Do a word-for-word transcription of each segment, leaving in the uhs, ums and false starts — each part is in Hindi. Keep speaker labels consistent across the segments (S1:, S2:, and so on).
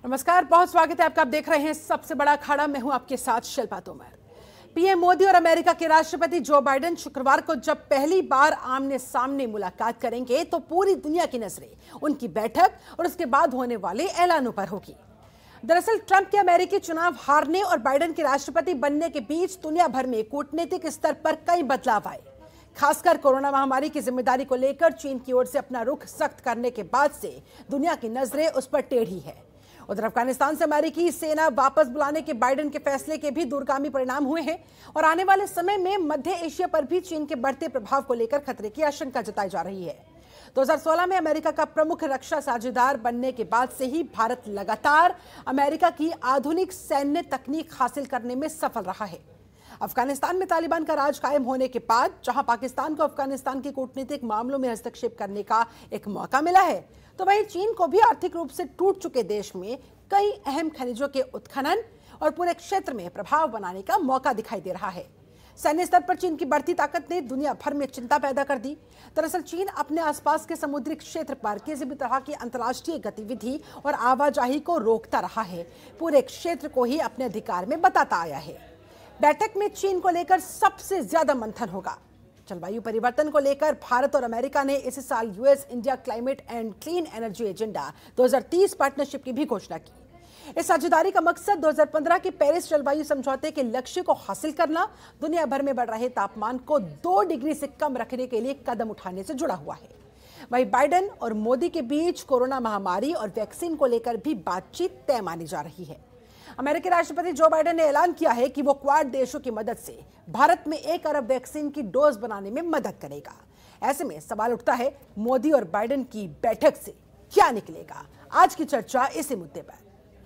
S1: नमस्कार, बहुत स्वागत है आपका। आप देख रहे हैं सबसे बड़ा अखाड़ा। मैं हूं आपके साथ शिल्पा तोमर। पीएम मोदी और अमेरिका के राष्ट्रपति जो बाइडेन शुक्रवार को जब पहली बार आमने सामने मुलाकात करेंगे तो पूरी दुनिया की नजरें उनकी बैठक और उसके बाद होने वाले ऐलानों पर होगी। दरअसल ट्रंप के अमेरिकी चुनाव हारने और बाइडेन के राष्ट्रपति बनने के बीच दुनिया भर में कूटनीतिक स्तर पर कई बदलाव आए। खासकर कोरोना महामारी की जिम्मेदारी को लेकर चीन की ओर से अपना रुख सख्त करने के बाद से दुनिया की नजरें उस पर टेढ़ी है। उधर अफगानिस्तान से अमेरिकी सेना वापस बुलाने के बाइडेन के फैसले के भी दूरगामी परिणाम हुए हैं और आने वाले समय में मध्य एशिया पर भी चीन के बढ़ते प्रभाव को लेकर खतरे की आशंका जताई जा रही है। दो हज़ार सोलह में अमेरिका का प्रमुख रक्षा साझेदार बनने के बाद से ही भारत लगातार अमेरिका की आधुनिक सैन्य तकनीक हासिल करने में सफल रहा है। अफगानिस्तान में तालिबान का राज कायम होने के बाद जहां पाकिस्तान को अफगानिस्तान के कूटनीतिक मामलों में हस्तक्षेप करने का एक मौका मिला है, तो वहीं चीन को भी आर्थिक रूप से टूट चुके देश में कई अहम खनिजों के उत्खनन और पूरे क्षेत्र में प्रभाव बनाने का मौका दिखाई दे रहा है। सैन्य स्तर पर चीन की बढ़ती ताकत ने दुनिया भर में चिंता पैदा कर दी। दरअसल चीन अपने आसपास के समुद्री क्षेत्र पर किसी भी तरह की अंतर्राष्ट्रीय गतिविधि और आवाजाही को रोकता रहा है, पूरे क्षेत्र को ही अपने अधिकार में बताता आया है। बैठक में चीन को लेकर सबसे ज्यादा मंथन होगा। जलवायु परिवर्तन को लेकर भारत और अमेरिका ने इस साल US India climate and clean energy agenda दो हज़ार तीस पार्टनरशिप की भी घोषणा की। इस साझेदारी का मकसद दो हज़ार पंद्रह के पेरिस जलवायु समझौते के लक्ष्य को हासिल करना, दुनिया भर में बढ़ रहे तापमान को दो डिग्री से कम रखने के लिए कदम उठाने से जुड़ा हुआ है। वहीं बाइडेन और मोदी के बीच कोरोना महामारी और वैक्सीन को लेकर भी बातचीत तय मानी जा रही है। अमेरिकी राष्ट्रपति जो बाइडेन ने ऐलान किया है कि वो क्वाड देशों की मदद से भारत में एक अरब वैक्सीन की डोज बनाने में मदद करेगा। ऐसे में सवाल उठता है, मोदी और बाइडेन की बैठक से क्या निकलेगा? आज की चर्चा इसी मुद्दे पर।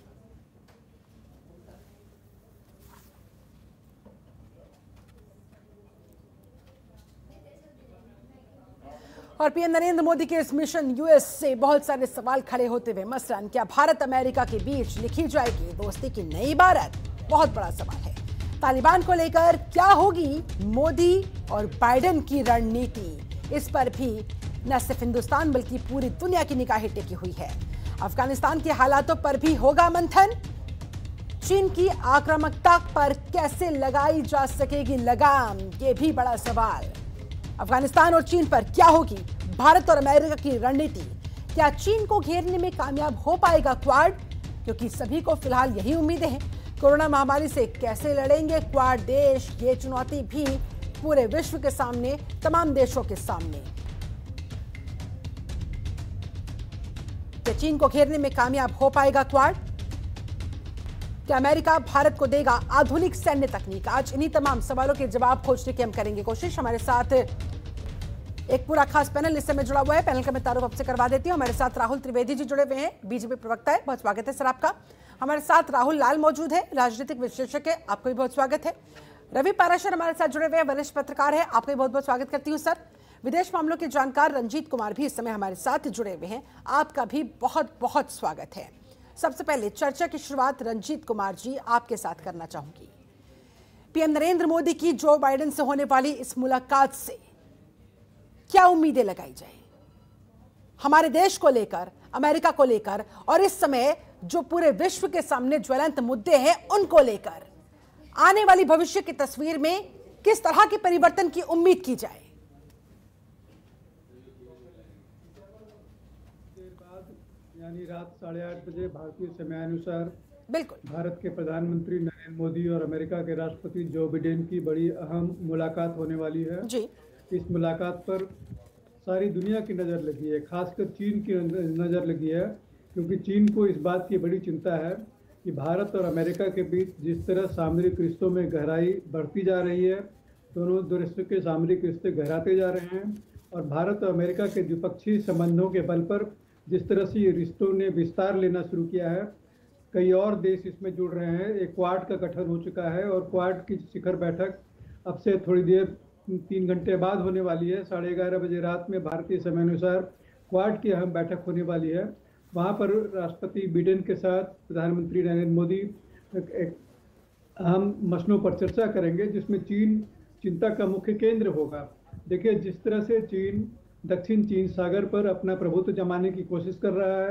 S1: और पीएम नरेंद्र मोदी के इस मिशन यूएस से बहुत सारे सवाल खड़े होते हुए, मसलन क्या भारत अमेरिका के बीच लिखी जाएगी दोस्ती की नई इबारत? बहुत बड़ा सवाल है। तालिबान को लेकर क्या होगी मोदी और बाइडेन की रणनीति? इस पर भी न सिर्फ हिंदुस्तान बल्कि पूरी दुनिया की निगाहें टिकी हुई है। अफगानिस्तान के हालातों पर भी होगा मंथन। चीन की आक्रामकता पर कैसे लगाई जा सकेगी लगाम? ये भी बड़ा सवाल। अफगानिस्तान और चीन पर क्या होगी भारत और अमेरिका की रणनीति? क्या चीन को घेरने में कामयाब हो पाएगा क्वाड? क्योंकि सभी को फिलहाल यही उम्मीदें हैं। कोरोना महामारी से कैसे लड़ेंगे क्वाड देश? ये चुनौती भी पूरे विश्व के सामने, तमाम देशों के सामने। क्या चीन को घेरने में कामयाब हो पाएगा क्वाड? क्या अमेरिका भारत को देगा आधुनिक सैन्य तकनीक? आज इन्हीं तमाम सवालों के जवाब खोजने की हम करेंगे कोशिश। हमारे साथ एक पूरा खास पैनल इस समय जुड़ा हुआ है। पैनल का मैं तारुफ आपसे करवा देती हूँ। हमारे साथ राहुल त्रिवेदी जी जुड़े हुए हैं, बीजेपी प्रवक्ता है। बहुत स्वागत है सर आपका। हमारे साथ राहुल लाल मौजूद है, राजनीतिक विश्लेषक है। आपको भी बहुत स्वागत है। रवि पाराशर हमारे साथ जुड़े हुए हैं, वरिष्ठ पत्रकार है। आपका भी बहुत बहुत स्वागत करती हूँ सर। विदेश मामलों के जानकार रंजीत कुमार भी इस समय हमारे साथ जुड़े हुए हैं। आपका भी बहुत बहुत स्वागत है। सबसे पहले चर्चा की शुरुआत रंजीत कुमार जी आपके साथ करना चाहूंगी। पीएम नरेंद्र मोदी की जो बाइडेन से होने वाली इस मुलाकात से क्या उम्मीदें लगाई जाए हमारे देश को लेकर, अमेरिका को लेकर, और इस समय जो पूरे विश्व के सामने ज्वलंत मुद्दे हैं उनको लेकर आने वाली भविष्य की तस्वीर में किस तरह के परिवर्तन की उम्मीद की जाए?
S2: यानी रात साढ़े आठ बजे भारतीय समयानुसार
S1: बिल्कुल
S2: भारत के प्रधानमंत्री नरेंद्र मोदी और अमेरिका के राष्ट्रपति जो बाइडेन की बड़ी अहम मुलाकात होने वाली है
S1: जी।
S2: इस मुलाकात पर सारी दुनिया की नज़र लगी है, खासकर चीन की नज़र लगी है, क्योंकि चीन को इस बात की बड़ी चिंता है कि भारत और अमेरिका के बीच जिस तरह सामरिक रिश्तों में गहराई बढ़ती जा रही है, दोनों देशों के सामरिक रिश्ते गहराते जा रहे हैं और भारत और अमेरिका के द्विपक्षीय संबंधों के बल पर जिस तरह से ये रिश्तों ने विस्तार लेना शुरू किया है, कई और देश इसमें जुड़ रहे हैं। एक क्वाड का गठन हो चुका है और क्वाड की शिखर बैठक अब से थोड़ी देर तीन घंटे बाद होने वाली है। साढ़े ग्यारह बजे रात में भारतीय समयानुसार क्वाड की अहम बैठक होने वाली है। वहाँ पर राष्ट्रपति बाइडेन के साथ प्रधानमंत्री नरेंद्र मोदी एक अहम मसलों पर चर्चा करेंगे, जिसमें चीन चिंता का मुख्य केंद्र होगा। देखिए, जिस तरह से चीन दक्षिण चीन सागर पर अपना प्रभुत्व जमाने की कोशिश कर रहा है,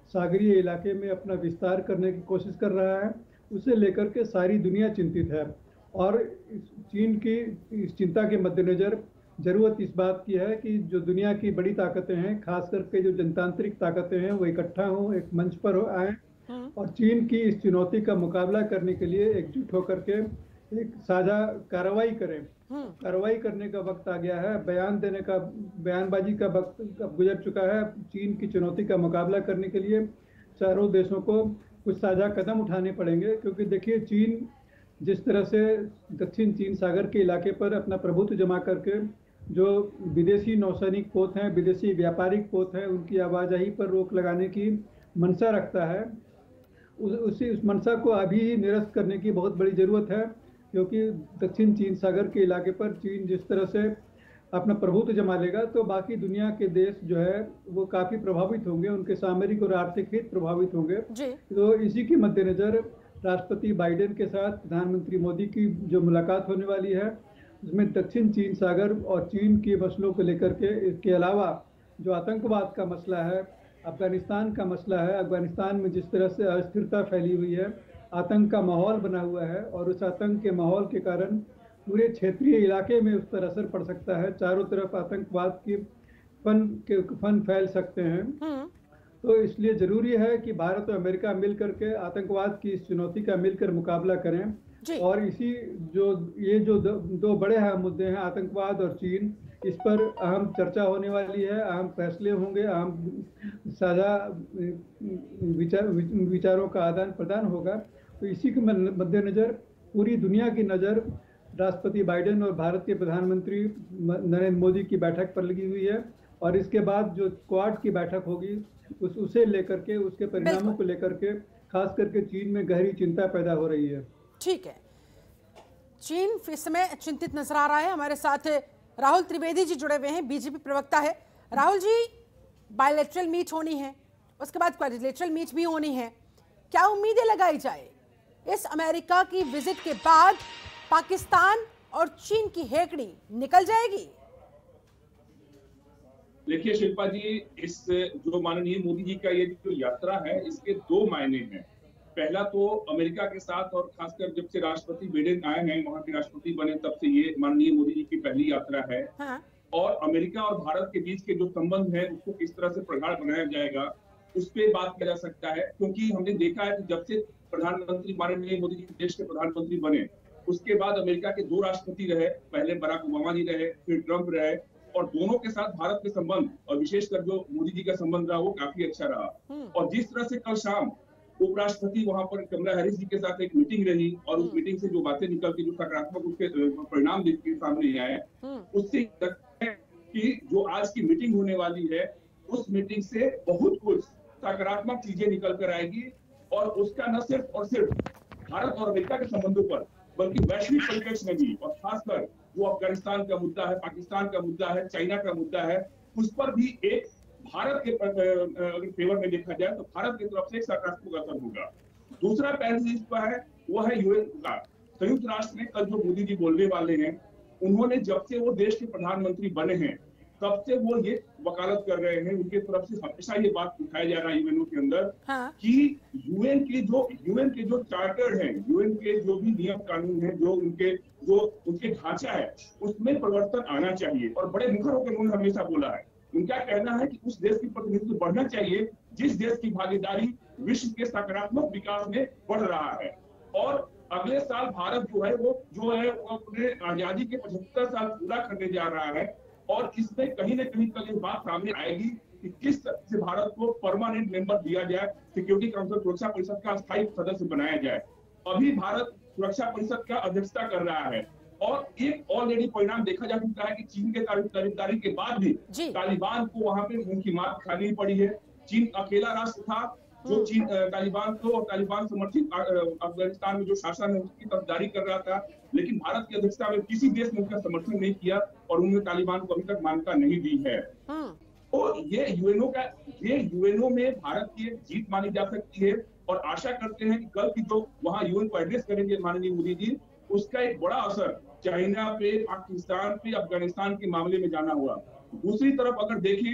S2: सागरीय इलाके में अपना विस्तार करने की कोशिश कर रहा है, उसे लेकर के सारी दुनिया चिंतित है। और चीन की इस चिंता के मद्देनज़र ज़रूरत इस बात की है कि जो दुनिया की बड़ी ताकतें हैं, खास करके जो जनतांत्रिक ताकतें हैं, वो इकट्ठा हों, एक मंच पर हो आएँ और चीन की इस चुनौती का मुकाबला करने के लिए एकजुट होकर के एक साझा कार्रवाई करें। कार्रवाई करने का वक्त आ गया है, बयान देने का, बयानबाजी का वक्त अब गुजर चुका है। चीन की चुनौती का मुकाबला करने के लिए चारों देशों को कुछ साझा कदम उठाने पड़ेंगे, क्योंकि देखिए चीन जिस तरह से दक्षिण चीन सागर के इलाके पर अपना प्रभुत्व जमा करके जो विदेशी नौसैनिक पोत हैं, विदेशी व्यापारिक पोत हैं, उनकी आवाजाही पर रोक लगाने की मंशा रखता है, उस उसी उस मंशा को अभी ही निरस्त करने की बहुत बड़ी ज़रूरत है। क्योंकि दक्षिण चीन सागर के इलाके पर चीन जिस तरह से अपना प्रभुत्व जमा लेगा तो बाकी दुनिया के देश जो है वो काफ़ी प्रभावित होंगे, उनके सामरिक और आर्थिक हित प्रभावित होंगे। तो इसी के मद्देनज़र राष्ट्रपति बाइडेन के साथ प्रधानमंत्री मोदी की जो मुलाकात होने वाली है, उसमें दक्षिण चीन सागर और चीन के मसलों को लेकर के, इसके अलावा जो आतंकवाद का मसला है, अफगानिस्तान का मसला है, अफगानिस्तान में जिस तरह से अस्थिरता फैली हुई है, आतंक का माहौल बना हुआ है और उस आतंक के माहौल के कारण पूरे क्षेत्रीय इलाके में उस पर असर पड़ सकता है। चारों तरफ आतंकवाद की फन के फन फैल सकते हैं। तो इसलिए ज़रूरी है कि भारत और अमेरिका मिलकर के आतंकवाद की इस चुनौती का मिलकर मुकाबला करें। और इसी जो ये जो दो, दो बड़े अहम मुद्दे हैं, आतंकवाद और चीन, इस पर अहम चर्चा होने वाली है, अहम फैसले होंगे, अहम साझा विचार विचारों का आदान प्रदान होगा। तो इसी के मद्देनज़र पूरी दुनिया की नज़र राष्ट्रपति बाइडेन और भारत के प्रधानमंत्री नरेंद्र मोदी की बैठक पर लगी हुई है। और इसके बाद जो क्वाड की बैठक होगी उस उसे लेकर के, उसके परिणामों को लेकर के खास करके चीन में गहरी चिंता पैदा हो रही है।
S1: ठीक है, चीन इस समय चिंतित नजर आ रहा है। हमारे साथ राहुल त्रिवेदी जी जुड़े हुए हैं, बीजेपी प्रवक्ता है। राहुल जी, बायलैटरल मीट होनी है, उसके बाद क्वाड्रिलेटरल मीट भी होनी है, क्या उम्मीदें लगाई जाए इस अमेरिका की विजिट के बाद? पाकिस्तान और चीन की हेकड़ी निकल जाएगी?
S3: देखिए शिल्पा जी, इस जो माननीय मोदी जी का ये जो यात्रा है, इसके दो मायने हैं। पहला तो अमेरिका के साथ, और खासकर जब से राष्ट्रपति बाइडेन आए हैं, वहां के राष्ट्रपति बने, तब से ये माननीय मोदी जी की पहली यात्रा है। हाँ। और अमेरिका और भारत के बीच के जो संबंध है उसको किस तरह से प्रगाढ़ बनाया जाएगा, उस पर बात किया जा सकता है। क्योंकि हमने देखा है कि जब से प्रधानमंत्री माननीय मोदी जी देश के प्रधानमंत्री बने, उसके बाद अमेरिका के दो राष्ट्रपति रहे, पहले बराक ओबामा जी रहे, फिर ट्रंप रहे, और दोनों के साथ भारत के संबंध और विशेषकर जो मोदी जी का संबंध रहा वो काफी अच्छा रहा। और जिस तरह से कल शाम उपराष्ट्रपति वहां पर कमला हैरिस जी के साथ एक मीटिंग रही और उस मीटिंग से जो बातें निकल के जो सकारात्मक उसके परिणाम के सामने आए, उससे लगता है कि जो आज की मीटिंग होने वाली है उस मीटिंग से बहुत कुछ सकारात्मक चीजें निकल कर आएगी। और उसका न सिर्फ और सिर्फ भारत और अमेरिका के संबंधों पर, बल्कि वैश्विक परिप्रेक्ष्य में भी, और खासकर जो अफगानिस्तान का मुद्दा है, पाकिस्तान का मुद्दा है, चाइना का मुद्दा है, उस पर भी एक भारत के अगर फेवर में देखा जाए तो भारत की तरफ से एक सकारात्मक असर होगा। दूसरा पहलू इसका है वो है यूएन का। संयुक्त राष्ट्र में कल जो मोदी जी बोलने वाले हैं, उन्होंने जब से वो देश के प्रधानमंत्री बने हैं तब से वो ये वकालत कर रहे हैं, उनके तरफ से हमेशा ये बात उठाया जा रहा है यूएनओ के अंदर, हाँ। कि यूएन के जो यूएन के जो चार्टर हैं, यूएन के जो भी नियम कानून हैं, जो उनके जो उनके ढांचा है, उसमें परिवर्तन आना चाहिए। और बड़े मुखर होकर उन्होंने हमेशा बोला है, उनका कहना है कि उस देश की प्रतिनिधित्व बढ़ना चाहिए जिस देश की भागीदारी विश्व के सकारात्मक विकास में बढ़ रहा है। और अगले साल भारत जो है वो जो है वो अपने आजादी के पचहत्तर साल पूरा करने जा रहा है। और इसमें कहीं न कहीं कल ये बात सामने आएगी कि किस तरह से भारत को परमानेंट मेंबर दिया जाए, सिक्योरिटी काउंसिल सुरक्षा परिषद का स्थायी सदस्य बनाया जाए। अभी भारत सुरक्षा परिषद का अध्यक्षता कर रहा है और एक ऑलरेडी परिणाम देखा जा चुका है कि चीन के तारीफदारी के बाद भी तालिबान को वहां पे उनकी मात खानी पड़ी है। चीन अकेला राष्ट्र था जो चीन तालिबान को और तालिबान समर्थित अफगानिस्तान में जो शासन है उसकी तरफदारी कर रहा था, लेकिन भारत की अध्यक्षता में किसी देश ने उसका समर्थन नहीं किया और उन्होंने तालिबान को अभी तक मान्यता नहीं दी है। तो ये यूएनओ का ये यूएनओ में भारत की जीत मानी जा सकती है और आशा करते हैं कि कल की जो वहाँ यूएन को एड्रेस करेंगे माननीय मोदी जी, उसका एक बड़ा असर चाइना पे, पाकिस्तान पे, अफगानिस्तान के मामले में जाना हुआ। दूसरी तरफ अगर देखें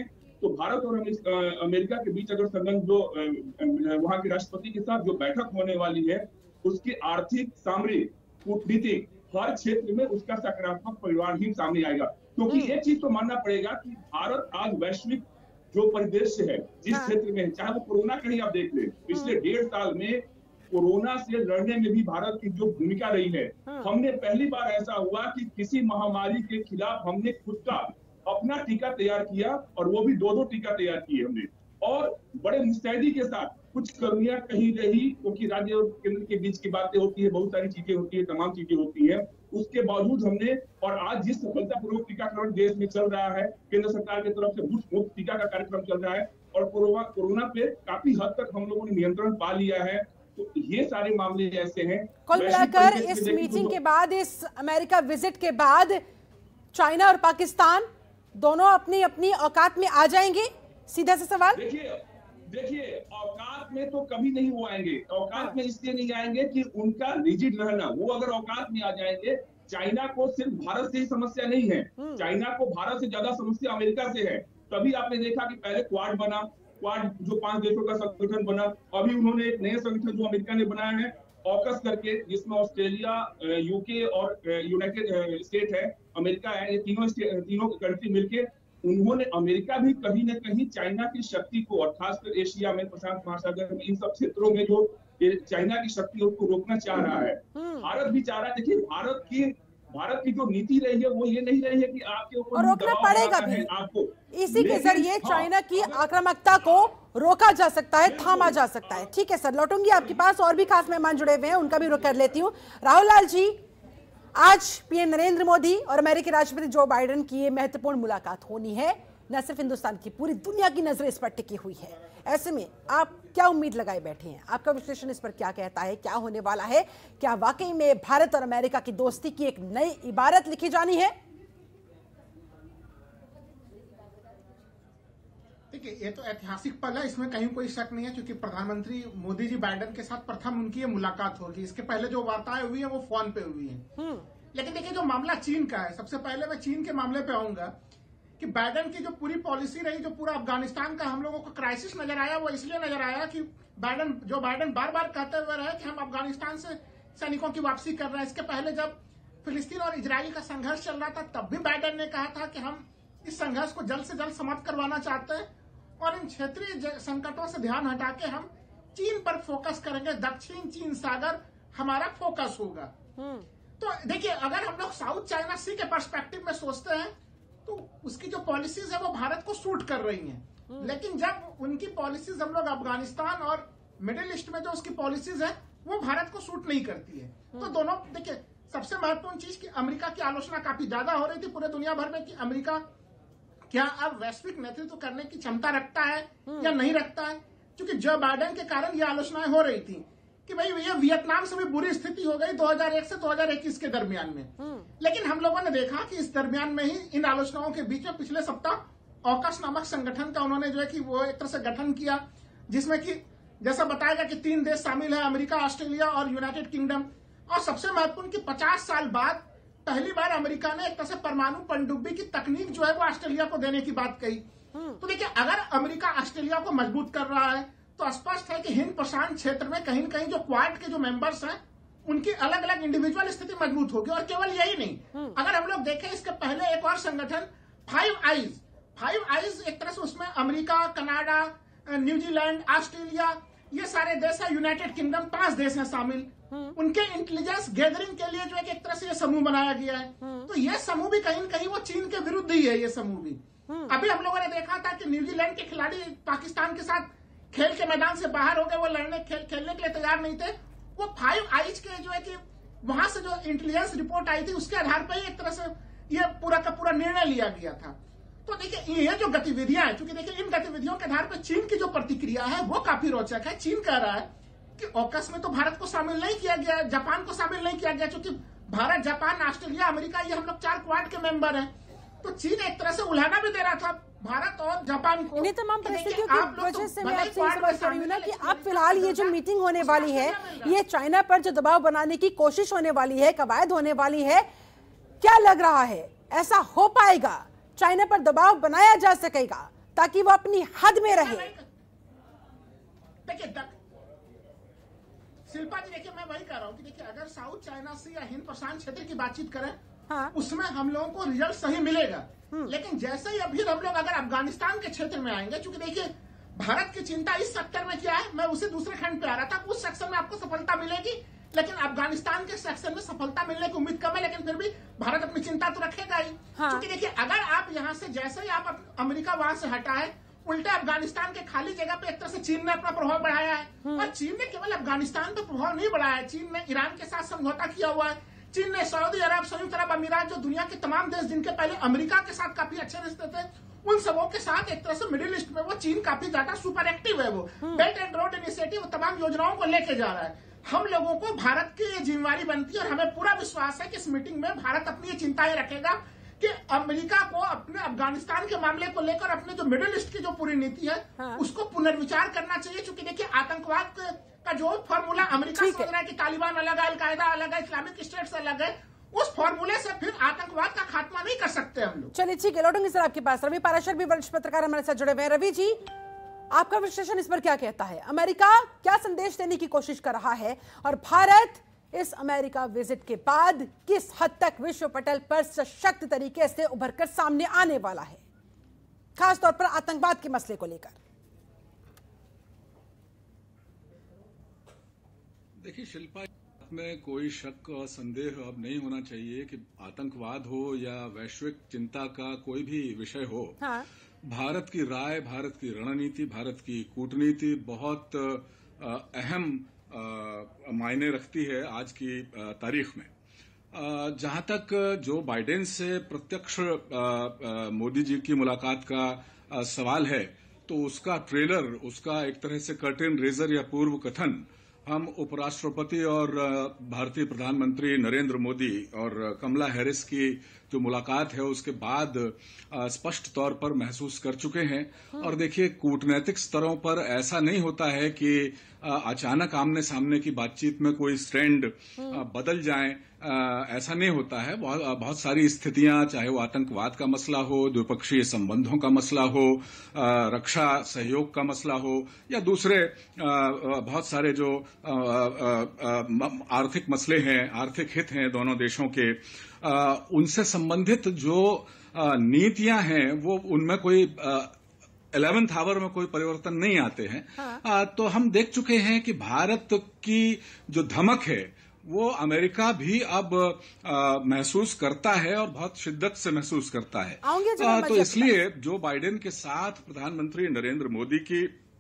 S3: तो भारत और अमेरिका के बीच अगर संबंध जो वहां के राष्ट्रपति के साथ जो बैठक होने वाली है, उसकी आर्थिक, सामरिक, कूटनीतिक हर क्षेत्र में उसका सकारात्मक परिणाम ही सामने आएगा। क्योंकि ये चीज तो मानना पड़ेगा कि भारत आज वैश्विक जो परिदृश्य है, जिस क्षेत्र में, चाहे वो कोरोना का ही आप देख ले, पिछले डेढ़ साल में कोरोना से लड़ने में भी भारत की जो भूमिका रही है, हमने पहली बार ऐसा हुआ कि किसी महामारी के खिलाफ हमने खुद का अपना टीका तैयार किया, और वो भी दो दो टीका तैयार किए हमने, और बड़े मुस्तैदी के साथ। कुछ कमियां कहीं रही क्योंकि राज्य और केंद्र के बीच की बातें होती है, बहुत सारी चीजें होती है, तमाम चीजें होती है, उसके बावजूद हमने, और आज जिस सफलतापूर्वक टीकाकरण देश में चल रहा है, केंद्र सरकार की तरफ से मुफ्त टीका का कार्यक्रम चल रहा है, और कोरोना कोरोना पे काफी हद तक हम लोगों ने नियंत्रण पा लिया है। तो ये सारे मामले ऐसे हैं।
S1: कुल मिलाकर इस मीटिंग के बाद, इस अमेरिका विजिट के बाद, चाइना और पाकिस्तान दोनों अपनी अपनी औकात में आ जाएंगे? सीधा सा सवाल।
S3: देखिए देखिए औकात में तो कभी नहीं वो आएंगे। औकात में इसलिए नहीं आएंगे कि उनका रिजिड रहना, वो अगर औकात में आ जाएंगे, चाइना को सिर्फ भारत से ही समस्या नहीं है, चाइना को भारत से ज्यादा समस्या अमेरिका से है। तभी आपने देखा कि पहले क्वाड बना, क्वाड जो पांच देशों का संगठन बना, अभी उन्होंने एक नए संगठन जो अमेरिका ने बनाया है ऑकस करके, जिसमें ऑस्ट्रेलिया, यूके और यूनाइटेड स्टेट है, अमेरिका है, ये तीनों तीनों कंट्री मिलके, उन्होंने, अमेरिका भी कहीं ना कहीं चाइना की शक्ति को, और खासकर एशिया में, प्रशांत महासागर में, इन सब क्षेत्रों में जो चाइना की शक्ति है उसको रोकना चाह रहा है। भारत भी चाह रहा है। देखिए भारत की भारत की जो नीति रही है वो ये नहीं रही है कि आपके ऊपर
S1: रोकना पड़ेगा भी
S3: आपको,
S1: इसी के जरिए चाइना की आक्रामकता को रोका जा सकता है, थामा जा सकता है। ठीक है सर, लौटूंगी आपके पास, और भी खास मेहमान जुड़े हुए हैं, उनका भी रुख कर लेती हूँ। राहुल लाल जी, आज पीएम नरेंद्र मोदी और अमेरिकी राष्ट्रपति जो बाइडेन की ये महत्वपूर्ण मुलाकात होनी है, न सिर्फ हिंदुस्तान की, पूरी दुनिया की नजरें इस पर टिकी हुई है। ऐसे में आप क्या उम्मीद लगाए बैठे हैं? आपका विश्लेषण इस पर क्या कहता है? क्या होने वाला है? क्या वाकई में भारत और अमेरिका की दोस्ती की एक नई इबारत लिखी जानी है?
S4: देखिए, ये तो ऐतिहासिक पल है, इसमें कहीं कोई शक नहीं है, क्योंकि प्रधानमंत्री मोदी जी बाइडेन के साथ प्रथम उनकी ये मुलाकात होगी। इसके पहले जो वार्ताएं हुई है वो फोन पे हुई है। लेकिन देखिए, जो मामला चीन का है, सबसे पहले मैं चीन के मामले पे आऊंगा कि बाइडेन की जो पूरी पॉलिसी रही, जो पूरा अफगानिस्तान का हम लोगों को क्राइसिस नजर आया, वो इसलिए नजर आया कि बाइडेन जो बाइडेन बार बार कहते हुए रहे कि हम अफगानिस्तान से सैनिकों की वापसी कर रहे हैं। इसके पहले जब फिलिस्तीन और इजराइल का संघर्ष चल रहा था, तब भी बाइडेन ने कहा था कि हम इस संघर्ष को जल्द से जल्द समाप्त करवाना चाहते हैं, और इन क्षेत्रीय संकटों से ध्यान हटा के हम चीन पर फोकस करेंगे, दक्षिण चीन सागर हमारा फोकस होगा। तो देखिए, अगर हम लोग साउथ चाइना सी के पर्सपेक्टिव में सोचते हैं तो उसकी जो पॉलिसीज है वो भारत को सूट कर रही हैं। लेकिन जब उनकी पॉलिसीज हम लोग अफगानिस्तान और मिडिल ईस्ट में जो उसकी पॉलिसीज है वो भारत को सूट नहीं करती है। तो दोनों, देखिए, सबसे महत्वपूर्ण चीज की अमेरिका की आलोचना काफी ज्यादा हो रही थी पूरे दुनिया भर में कि अमेरिका क्या अब वैश्विक नेतृत्व करने की क्षमता रखता है या नहीं रखता है, क्योंकि जो बाइडेन के कारण ये आलोचनाएं हो रही थी कि भाई ये वियतनाम से भी बुरी स्थिति हो गई दो हज़ार एक से दो हज़ार इक्कीस के दरमियान में। लेकिन हम लोगों ने देखा कि इस दरमियान में ही इन आलोचनाओं के बीच में पिछले सप्ताह ऑकस नामक संगठन का उन्होंने जो है कि वो एक तरह से गठन किया, जिसमें कि जैसा बताया गया कि तीन देश शामिल है, अमेरिका, ऑस्ट्रेलिया और यूनाइटेड किंगडम। और सबसे महत्वपूर्ण कि पचास साल बाद पहली बार अमेरिका ने एक तरह से परमाणु पनडुब्बी की तकनीक जो है वो ऑस्ट्रेलिया को देने की बात कही। तो देखिए, अगर अमेरिका ऑस्ट्रेलिया को मजबूत कर रहा है तो स्पष्ट है कि हिंद प्रशांत क्षेत्र में कहीं न कहीं जो क्वाड के जो मेंबर्स हैं उनकी अलग अलग इंडिविजुअल स्थिति मजबूत होगी। और केवल यही नहीं, अगर हम लोग देखें इसके पहले एक और संगठन फाइव आइज फाइव आइज एक तरह से उसमें अमेरिका, कनाडा, न्यूजीलैंड, ऑस्ट्रेलिया, ये सारे देश है, यूनाइटेड किंगडम, पांच देश हैं शामिल। उनके इंटेलिजेंस गैदरिंग के लिए जो एक, एक तरह से ये समूह बनाया गया है। तो ये समूह भी कहीं न कहीं वो चीन के विरुद्ध ही है। ये समूह भी अभी हम लोगों ने देखा था कि न्यूजीलैंड के खिलाड़ी पाकिस्तान के साथ खेल के मैदान से बाहर हो गए, वो लड़ने खेल, खेलने के लिए तैयार नहीं थे। वो फाइव आइज के जो है कि वहां से जो इंटेलिजेंस रिपोर्ट आई थी उसके आधार पर ही एक तरह से ये पूरा का पूरा निर्णय लिया गया था। तो देखिए, ये जो गतिविधियां हैं, क्योंकि देखिए इन गतिविधियों के आधार पर चीन की जो प्रतिक्रिया है वो काफी रोचक है। चीन कह रहा है कि ऑकस में तो भारत को शामिल नहीं किया गया, जापान को शामिल नहीं किया गया, क्योंकि भारत, जापान, ऑस्ट्रेलिया, अमेरिका, ये हम लोग चार क्वाड के मेंबर हैं। तो चीन एक तरह से उल्हाना भी दे रहा था भारत और जापान को।
S1: इन्हीं तमाम परिस्थितियों की वजह से मैं आपसे समझ रही हूँ ना कि आप फिलहाल ये जो मीटिंग होने वाली है, ये चाइना पर जो दबाव बनाने की कोशिश होने वाली है, कवायद होने वाली है, क्या लग रहा है ऐसा हो पाएगा? चाइना पर दबाव बनाया जा सकेगा? ताकि वो अपनी हद में रहे।
S4: देखिए शिल्पा जी, देखिए मैं वही कह रहा हूँ कि देखिए अगर साउथ चाइना सी या हिंद प्रशांत क्षेत्र की बातचीत करें, हाँ। उसमें हम लोगों को रिजल्ट सही मिलेगा। लेकिन जैसे ही अभी हम लोग अगर अफगानिस्तान के क्षेत्र में आएंगे, क्योंकि देखिए भारत की चिंता इस सेक्टर में क्या है, मैं उसी दूसरे खंड पे आ रहा था, उस सेक्शन में आपको सफलता मिलेगी, लेकिन अफगानिस्तान के सेक्शन में सफलता मिलने की उम्मीद कम है, लेकिन फिर भी भारत अपनी चिंता तो रखेगा ही। हाँ। क्योंकि देखिए अगर आप यहाँ से जैसे ही आप अमेरिका वहां से हटाए, उल्टे अफगानिस्तान के खाली जगह पे एक तरह से चीन ने अपना प्रभाव बढ़ाया है। और चीन ने केवल अफगानिस्तान पे प्रभाव नहीं बढ़ाया है, चीन ने ईरान के साथ समझौता किया हुआ है, चीन ने सऊदी अरब, संयुक्त अरब अमीरात, जो दुनिया के तमाम देश जिनके पहले अमेरिका के साथ काफी अच्छे रिश्ते थे, उन सबों के साथ एक तरह से मिडिल ईस्ट में वो चीन काफी ज्यादा सुपर एक्टिव है। वो बेल्ट एंड रोड इनिशिएटिव तमाम योजनाओं को लेके जा रहा है। हम लोगों को भारत की ये जिम्मेवारी बनती है और हमें पूरा विश्वास है कि इस मीटिंग में भारत अपनी ये चिंताएं रखेगा कि अमेरिका को अपने अफगानिस्तान के मामले को लेकर अपने जो मिडिल ईस्ट की जो पूरी नीति है, हाँ। उसको पुनर्विचार करना चाहिए। क्योंकि देखिए आतंकवाद का जो फॉर्मूला अमेरिका समझ रहा है कि तालिबान अलग है, अलकायदा अलग है, इस्लामिक स्टेट्स अलग है, उस फॉर्मूले से फिर आतंकवाद का खात्मा नहीं कर सकते हम लोग।
S1: चलिए ठीक है, लौटूंगी सर आपके पास। रवि पाराशर भी वरिष्ठ पत्रकार हमारे साथ जुड़े हुए हैं। रवि जी, आपका विश्लेषण इस पर क्या कहता है? अमेरिका क्या संदेश देने की कोशिश कर रहा है और भारत इस अमेरिका विजिट के बाद किस हद तक विश्व पटल पर सशक्त तरीके से उभर कर सामने आने वाला है, खासतौर पर आतंकवाद के मसले को लेकर?
S5: देखिए शिल्पा, में कोई शक और संदेह अब नहीं होना चाहिए कि आतंकवाद हो या वैश्विक चिंता का कोई भी विषय हो, हाँ। भारत की राय, भारत की रणनीति, भारत की कूटनीति बहुत अहम मायने रखती है आज की तारीख में। जहां तक जो बाइडेन से प्रत्यक्ष मोदी जी की मुलाकात का सवाल है, तो उसका ट्रेलर, उसका एक तरह से कर्टेन रेजर या पूर्व कथन हम उपराष्ट्रपति और भारतीय प्रधानमंत्री नरेंद्र मोदी और कमला हैरिस की जो मुलाकात है उसके बाद स्पष्ट तौर पर महसूस कर चुके हैं। और देखिए कूटनैतिक स्तरों पर ऐसा नहीं होता है कि अचानक आमने सामने की बातचीत में कोई स्ट्रैंड बदल जाए, ऐसा नहीं होता है। बहुत, बहुत सारी स्थितियां, चाहे वो आतंकवाद का मसला हो, द्विपक्षीय संबंधों का मसला हो, रक्षा सहयोग का मसला हो, या दूसरे बहुत सारे जो आर्थिक मसले हैं, आर्थिक हित हैं दोनों देशों के, उनसे संबंधित जो नीतियां हैं वो उनमें कोई इलेवेंथ आवर में कोई परिवर्तन नहीं आते हैं। हाँ। आ, तो हम देख चुके हैं कि भारत की जो धमक है वो अमेरिका भी अब आ, महसूस करता है और बहुत शिद्दत से महसूस करता है। आ, तो इसलिए जो बाइडेन के साथ प्रधानमंत्री नरेंद्र मोदी की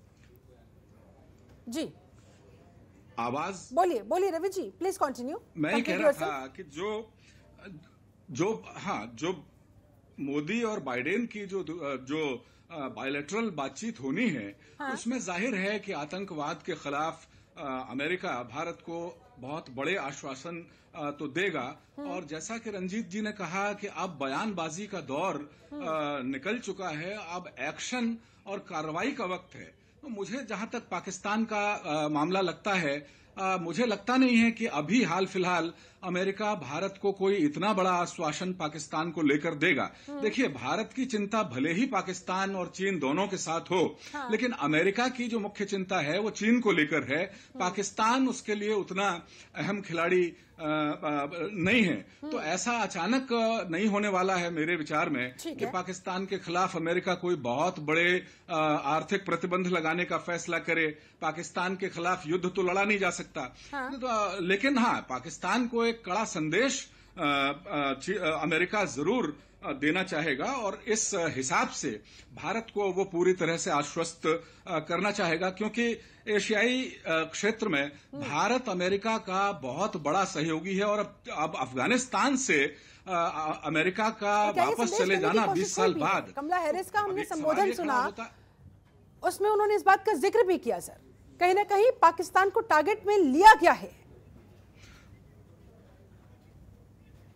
S1: जी
S5: आवाज,
S1: बोलिए बोलिए रवि जी, प्लीज कंटिन्यू।
S5: मैं कह रहा था कि जो जो हाँ जो मोदी और बाइडेन की जो जो बायलैटरल बातचीत होनी है, हाँ। उसमें जाहिर है कि आतंकवाद के खिलाफ अमेरिका भारत को बहुत बड़े आश्वासन तो देगा। और जैसा कि रंजीत जी ने कहा कि अब बयानबाजी का दौर निकल चुका है, अब एक्शन और कार्रवाई का वक्त है। तो मुझे जहां तक पाकिस्तान का आ, मामला लगता है, आ, मुझे लगता नहीं है कि अभी हाल फिलहाल अमेरिका भारत को कोई इतना बड़ा आश्वासन पाकिस्तान को लेकर देगा। देखिए भारत की चिंता भले ही पाकिस्तान और चीन दोनों के साथ हो, हाँ। लेकिन अमेरिका की जो मुख्य चिंता है वो चीन को लेकर है। पाकिस्तान उसके लिए उतना अहम खिलाड़ी आ, आ, नहीं है। तो ऐसा अचानक नहीं होने वाला है मेरे विचार में कि पाकिस्तान के खिलाफ अमेरिका कोई बहुत बड़े आ, आर्थिक प्रतिबंध लगाने का फैसला करे। पाकिस्तान के खिलाफ युद्ध तो लड़ा नहीं जा सकता, हाँ। तो, लेकिन हाँ पाकिस्तान को एक कड़ा संदेश आ, आ, अमेरिका जरूर देना चाहेगा और इस हिसाब से भारत को वो पूरी तरह से आश्वस्त करना चाहेगा, क्योंकि एशियाई क्षेत्र में भारत अमेरिका का बहुत बड़ा सहयोगी है। और अब, अब अफगानिस्तान से अमेरिका का वापस चले जाना बीस साल बाद,
S1: कमला हैरिस का हमने संबोधन सुना, उसमें उन्होंने इस बात का जिक्र भी किया सर, कहीं ना कहीं पाकिस्तान को टारगेट में लिया गया है।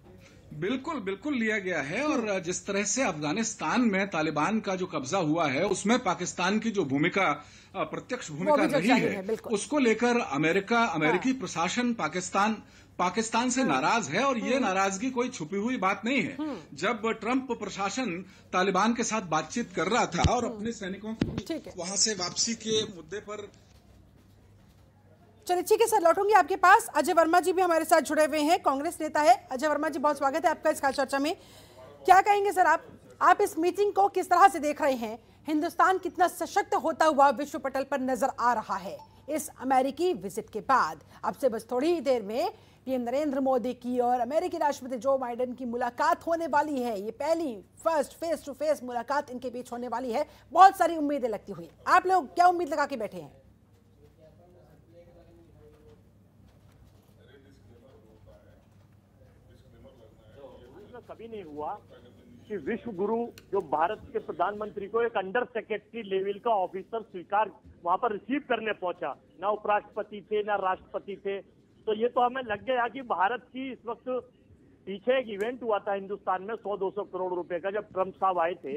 S5: बिल्कुल बिल्कुल लिया गया है। और जिस तरह से अफगानिस्तान में तालिबान का जो कब्जा हुआ है उसमें पाकिस्तान की जो भूमिका प्रत्यक्ष भूमिका रही है, है उसको लेकर अमेरिका अमेरिकी हाँ। प्रशासन पाकिस्तान पाकिस्तान से नाराज है। और ये नाराजगी कोई छुपी हुई बात नहीं है। जब ट्रंप प्रशासन तालिबान के साथ बातचीत कर रहा था और अपने सैनिकों की वहां से वापसी के मुद्दे पर,
S1: चलिए ठीक है सर, लौटूंगी आपके पास। अजय वर्मा जी भी हमारे साथ जुड़े हुए हैं, कांग्रेस नेता है। अजय वर्मा जी, बहुत स्वागत है आपका इस खास चर्चा में। क्या कहेंगे सर आप आप इस मीटिंग को किस तरह से देख रहे हैं? हिंदुस्तान कितना सशक्त होता हुआ विश्व पटल पर नजर आ रहा है इस अमेरिकी विजिट के बाद? अब से बस थोड़ी ही देर में पीएम नरेंद्र मोदी की और अमेरिकी राष्ट्रपति जो बाइडेन की मुलाकात होने वाली है। ये पहली फर्स्ट फेस टू फेस मुलाकात इनके बीच होने वाली है। बहुत सारी उम्मीदें लगती हुई, आप लोग क्या उम्मीद लगा के बैठे हैं?
S6: कभी नहीं हुआ कि विश्व गुरु जो भारत के प्रधानमंत्री को एक अंडर सेक्रेटरी लेवल का ऑफिसर स्वीकार वहां पर रिसीव करने पहुंचा। ना उपराष्ट्रपति थे ना राष्ट्रपति थे। तो ये तो हमें लग गया कि भारत की इस वक्त पीछे एक इवेंट हुआ था हिंदुस्तान में सौ दो सौ करोड़ रुपए का, जब ट्रंप साहब आए थे।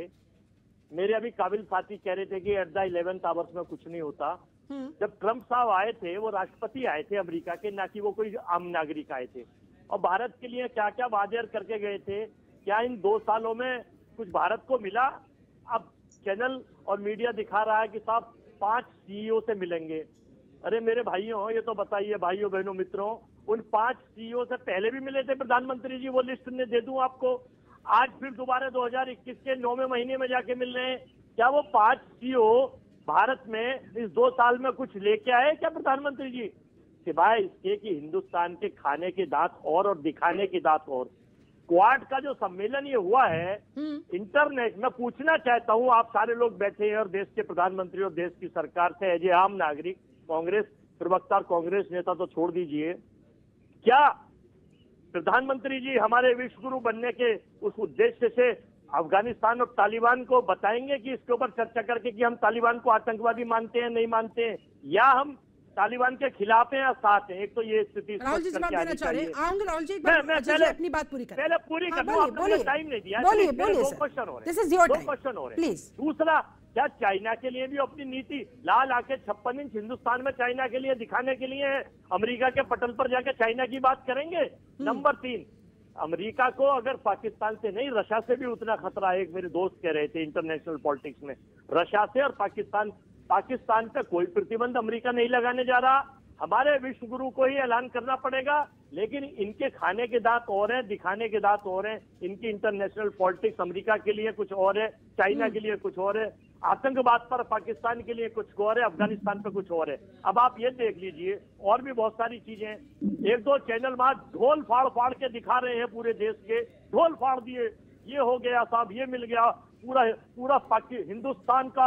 S6: मेरे अभी काबिल साथी कह रहे थे कि एट द इलेवेंथ आवर्स में कुछ नहीं होता। जब ट्रंप साहब आए थे वो राष्ट्रपति आए थे अमेरिका के, ना कि वो कोई आम नागरिक आए थे। और भारत के लिए क्या क्या वादे करके गए थे, क्या इन दो सालों में कुछ भारत को मिला? अब चैनल और मीडिया दिखा रहा है कि साहब पांच सीईओ से मिलेंगे। अरे मेरे भाइयों, ये तो बताइए भाइयों बहनों मित्रों, उन पांच सीईओ से पहले भी मिले थे प्रधानमंत्री जी? वो लिस्ट ने दे दूं आपको। आज फिर दोबारा दो हज़ार इक्कीस के नौवें महीने में जाके मिल रहे हैं। क्या वो पांच सीईओ भारत में इस दो साल में कुछ लेके आए क्या प्रधानमंत्री जी? सिवाय इसके कि हिंदुस्तान के खाने के दांत और और दिखाने के दांत और। क्वाड का जो सम्मेलन ये हुआ है इंटरनेट, मैं पूछना चाहता हूं, आप सारे लोग बैठे हैं और देश के प्रधानमंत्री और देश की सरकार से एज ए आम नागरिक, कांग्रेस प्रवक्ता और कांग्रेस नेता तो छोड़ दीजिए, क्या प्रधानमंत्री जी हमारे विश्व गुरु बनने के उस उद्देश्य से अफगानिस्तान और तालिबान को बताएंगे कि इसके ऊपर चर्चा करके कि हम तालिबान को आतंकवादी मानते हैं नहीं मानते हैं, या हम तालिबान के खिलाफ हैं या साथ हैं? एक तो ये स्थिति
S1: राहुल जी जवाब देना चाह रहे हैं। आऊंगा राहुल जी,
S6: मैं मैं पहले
S1: अपनी बात पूरी करें।
S6: पहले पूरी कर दूं, आपने टाइम नहीं दिया।
S1: बोलिए बोलिए
S6: दो क्वेश्चन हो रहे हैं,
S1: this is your
S6: two
S1: time,
S6: question हो रहे हैं।
S1: प्लीज।
S6: दूसरा, क्या चाइना के लिए भी अपनी नीति लाल आके छप्पन इंच हिंदुस्तान में चाइना के लिए दिखाने के लिए है? अमेरिका के पटल पर जाके चाइना की बात करेंगे? नंबर तीन, अमेरिका को अगर पाकिस्तान से नहीं रशिया से भी उतना खतरा है। एक मेरे दोस्त कह रहे थे इंटरनेशनल पॉलिटिक्स में, रशिया से और पाकिस्तान पाकिस्तान पे कोई प्रतिबंध अमेरिका नहीं लगाने जा रहा। हमारे विश्व गुरु को ही ऐलान करना पड़ेगा। लेकिन इनके खाने के दांत और हैं, दिखाने के दांत और हैं। इनकी इंटरनेशनल पॉलिटिक्स अमेरिका के लिए कुछ और है, चाइना के लिए कुछ और है, आतंकवाद पर पाकिस्तान के लिए कुछ और है, अफगानिस्तान पर कुछ और है। अब आप ये देख लीजिए, और भी बहुत सारी चीजें हैं। एक दो चैनल वहां ढोल फाड़ फाड़ के दिखा रहे हैं, पूरे देश के ढोल फाड़ दिए, ये हो गया साहब, ये मिल गया, पूरा पूरा पाकि हिंदुस्तान का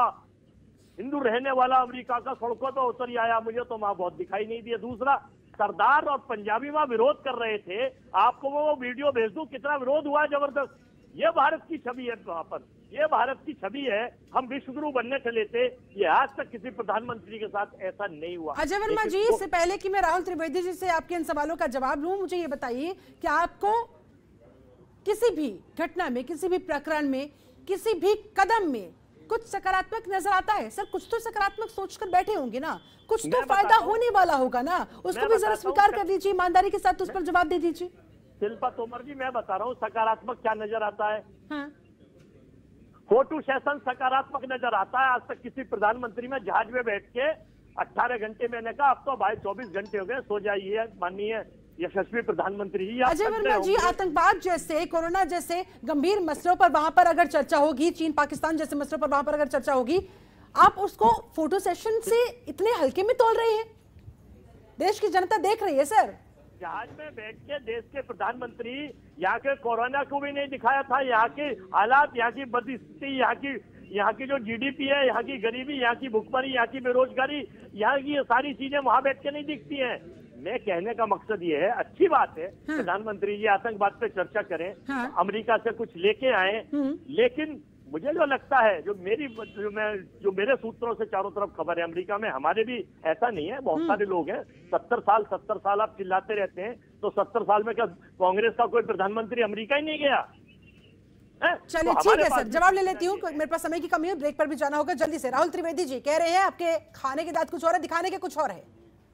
S6: हिंदू रहने वाला अमेरिका का सड़कों पर उतर ही आया। मुझे तो वहां बहुत दिखाई नहीं दिया। दूसरा, सरदार और पंजाबी वहां विरोध कर रहे थे, आपको वो वीडियो भेज दूं कितना विरोध हुआ है जबरदस्त। ये भारत की छवि है, वहां पर ये भारत की छवि है। हम विश्व गुरु बनने चले थे, ये आज तक किसी प्रधानमंत्री के साथ ऐसा नहीं हुआ।
S1: अजय वर्मा जी, इससे पहले कि मैं राहुल त्रिवेदी जी से आपके इन सवालों का जवाब लूं, मुझे ये बताइए कि आपको किसी भी घटना में, किसी भी प्रकरण में, किसी भी कदम में कुछ सकारात्मक नजर आता है? सर कुछ तो सकारात्मक सोचकर बैठे होंगे ना, कुछ तो फायदा होने वाला होगा ना, उसको भी जरा स्वीकार कर लीजिए, ईमानदारी के साथ उस पर जवाब दे दीजिए।
S6: शिल्पा तोमर जी, मैं बता रहा हूँ सकारात्मक क्या नजर आता है।
S1: हाँ।
S6: फोटो सेशन सकारात्मक नजर आता है। आज तक किसी प्रधानमंत्री में जहाज में बैठ के अट्ठारह घंटे, मैंने कहा अब तो भाई चौबीस घंटे हो गए, सो जाइए माननीय यशस्वी प्रधानमंत्री जी।
S1: अजय वर्मा जी, आतंकवाद जैसे, कोरोना जैसे गंभीर मसलों पर वहां पर अगर चर्चा होगी, चीन पाकिस्तान जैसे मसलों पर वहां पर अगर चर्चा होगी, आप उसको फोटो सेशन से इतने हल्के में तोल रहे हैं? देश की जनता देख रही है सर।
S6: जहाज में बैठ के देश के प्रधानमंत्री यहाँ के कोरोना को भी नहीं दिखाया था, यहाँ के हालात, यहाँ की बदस्थिति, यहाँ की यहाँ की जो जीडीपी है, यहाँ की गरीबी, यहाँ की भुखमरी, यहाँ की बेरोजगारी, यहाँ की ये सारी चीजें वहां बैठ के नहीं दिखती हैं। मैं कहने का मकसद ये है, अच्छी बात है हाँ। प्रधानमंत्री जी आतंकवाद पे चर्चा करें, हाँ। अमेरिका से कुछ लेके आए, लेकिन मुझे जो लगता है, जो मेरी जो मैं जो मेरे सूत्रों से चारों तरफ खबर है, अमेरिका में हमारे भी ऐसा नहीं है, बहुत सारे लोग हैं, सत्तर साल सत्तर साल आप चिल्लाते रहते हैं, तो सत्तर साल में क्या कांग्रेस का कोई प्रधानमंत्री अमेरिका ही नहीं गया?
S1: चलिए
S6: तो
S1: ठीक है सर, जवाब ले लेती हूँ, मेरे पास समय की कमी है, ब्रेक पर भी जाना होगा जल्दी से। राहुल त्रिवेदी जी कह रहे हैं आपके खाने के दांत कुछ और है, दिखाने के कुछ और है।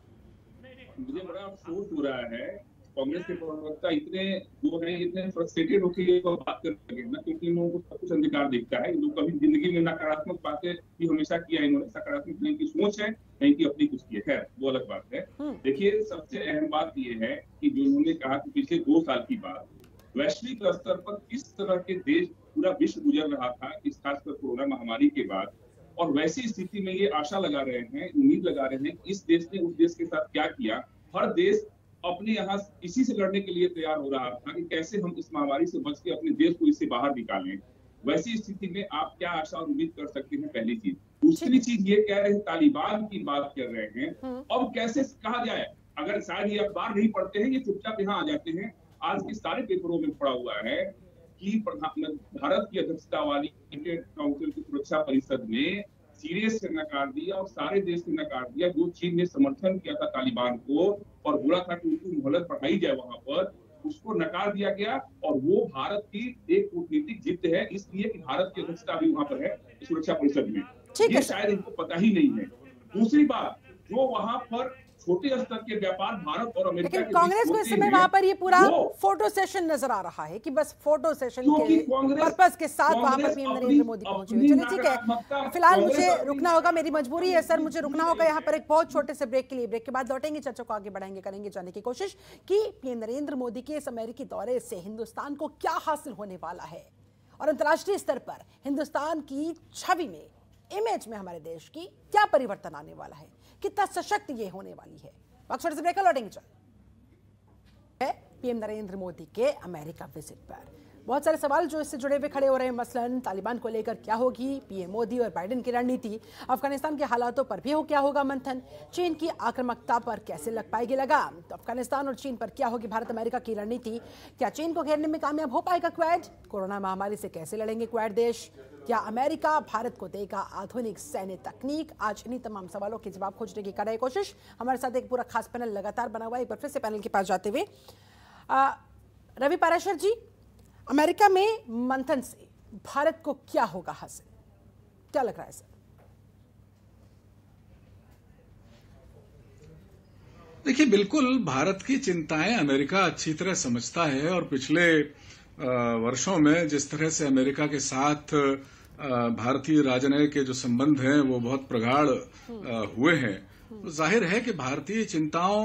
S3: मुझे बड़ा अफसोस हो रहा है, कांग्रेस के प्रवक्ता इतने जो है इतने फ्रस्ट्रेटेड होकर ये बात कर लगे ना, क्योंकि इन लोगों को सब कुछ अंधकार दिखता है। लोग कभी जिंदगी में नकारात्मक बातें भी हमेशा किया इन्होंने, सकारात्मक नहीं की सोच है, नहीं की अपनी कुछ की है, खैर वो अलग बात है। देखिए, सबसे अहम बात ये है कि जो उन्होंने कहा कि पिछले दो साल की बात वैश्विक स्तर पर किस तरह के देश पूरा विश्व गुजर रहा था, इस खासकर कोरोना महामारी के बाद, और वैसी स्थिति में ये आशा लगा रहे हैं, उम्मीद लगा रहे हैं इस देश ने उस देश के साथ क्या किया। हर देश अपने यहाँ इसी से लड़ने के लिए तैयार हो रहा था कि कैसे हम इस महामारी से बच के अपने देश को इससे बाहर निकालें। वैसी स्थिति में आप क्या आशा और उम्मीद कर सकते हैं, पहली चीज। दूसरी चीज ये कह रहे हैं तालिबान की बात कर रहे हैं, अब कैसे कहा जाए, अगर शायद ये अखबार नहीं पढ़ते हैं, ये चुपचाप यहाँ आ जाते हैं। आज के सारे पेपरों में पड़ा हुआ है कि भारत की अध्यक्षता वाली यूनाइटेड काउंसिल की सुरक्षा परिषद ने सीरियस से नकार दिया और सारे देश ने नकार दिया। जो चीन ने समर्थन किया था तालिबान को और बोला था कि उनको मोहलत बढ़ाई जाए वहां पर, उसको नकार दिया गया। और वो भारत की एक कूटनीतिक जिद है, इसलिए कि भारत की अध्यक्षता भी वहां पर है सुरक्षा परिषद में। ये शायद इनको पता ही नहीं है। दूसरी बात, जो वहां पर छोटे स्तर के व्यापार भारत और अमेरिका
S1: लेकिन कांग्रेस को इस समय वहां पर ये पूरा फोटो सेशन नजर आ रहा है कि बस फोटो सेशन के पर्पस के साथ वहां पर पीएम नरेंद्र मोदी पहुंचे हुए। चलिए ठीक है, फिलहाल मुझे रुकना होगा, मेरी मजबूरी है सर, मुझे रुकना होगा यहाँ पर एक बहुत छोटे से ब्रेक के लिए। ब्रेक के बाद लौटेंगे, चर्चा को आगे बढ़ाएंगे, करेंगे जानने की कोशिश कि पीएम नरेंद्र मोदी के इस अमेरिकी दौरे से हिंदुस्तान को क्या हासिल होने वाला है और अंतर्राष्ट्रीय स्तर पर हिंदुस्तान की छवि में, इमेज में हमारे देश की क्या परिवर्तन आने वाला है, कितना सशक्त ये होने वाली है। छोटे से ब्रेक लौटेंगे। चल पीएम नरेंद्र मोदी के अमेरिका विजिट पर बहुत सारे सवाल जो इससे जुड़े हुए खड़े हो रहे हैं, मसलन तालिबान को लेकर क्या होगी पीएम मोदी और बाइडेन की रणनीति, अफगानिस्तान के हालातों पर भी हो क्या होगा मंथन, चीन की आक्रामकता पर कैसे लग पाएगी लगाम, तो अफगानिस्तान और चीन पर क्या होगी भारत अमेरिका की रणनीति, क्या चीन को घेरने में कामयाब हो पाएगा क्वाड, कोरोना महामारी से कैसे लड़ेंगे क्वाड देश, क्या अमेरिका भारत को देगा आधुनिक सैन्य तकनीक। आज इन्हीं तमाम सवालों के जवाब खोजने की कर रहे कोशिश। हमारे साथ एक पूरा खास पैनल लगातार बना हुआ है। एक बार फिर से पैनल के पास जाते हुए रवि पाराशर जी, अमेरिका में मंथन से भारत को क्या होगा हासिल, क्या लग रहा है सर?
S5: देखिए, बिल्कुल भारत की चिंताएं अमेरिका अच्छी तरह समझता है और पिछले वर्षों में जिस तरह से अमेरिका के साथ भारतीय राजनयिक के जो संबंध हैं वो बहुत प्रगाढ़ हुए हैं, तो जाहिर है कि भारतीय चिंताओं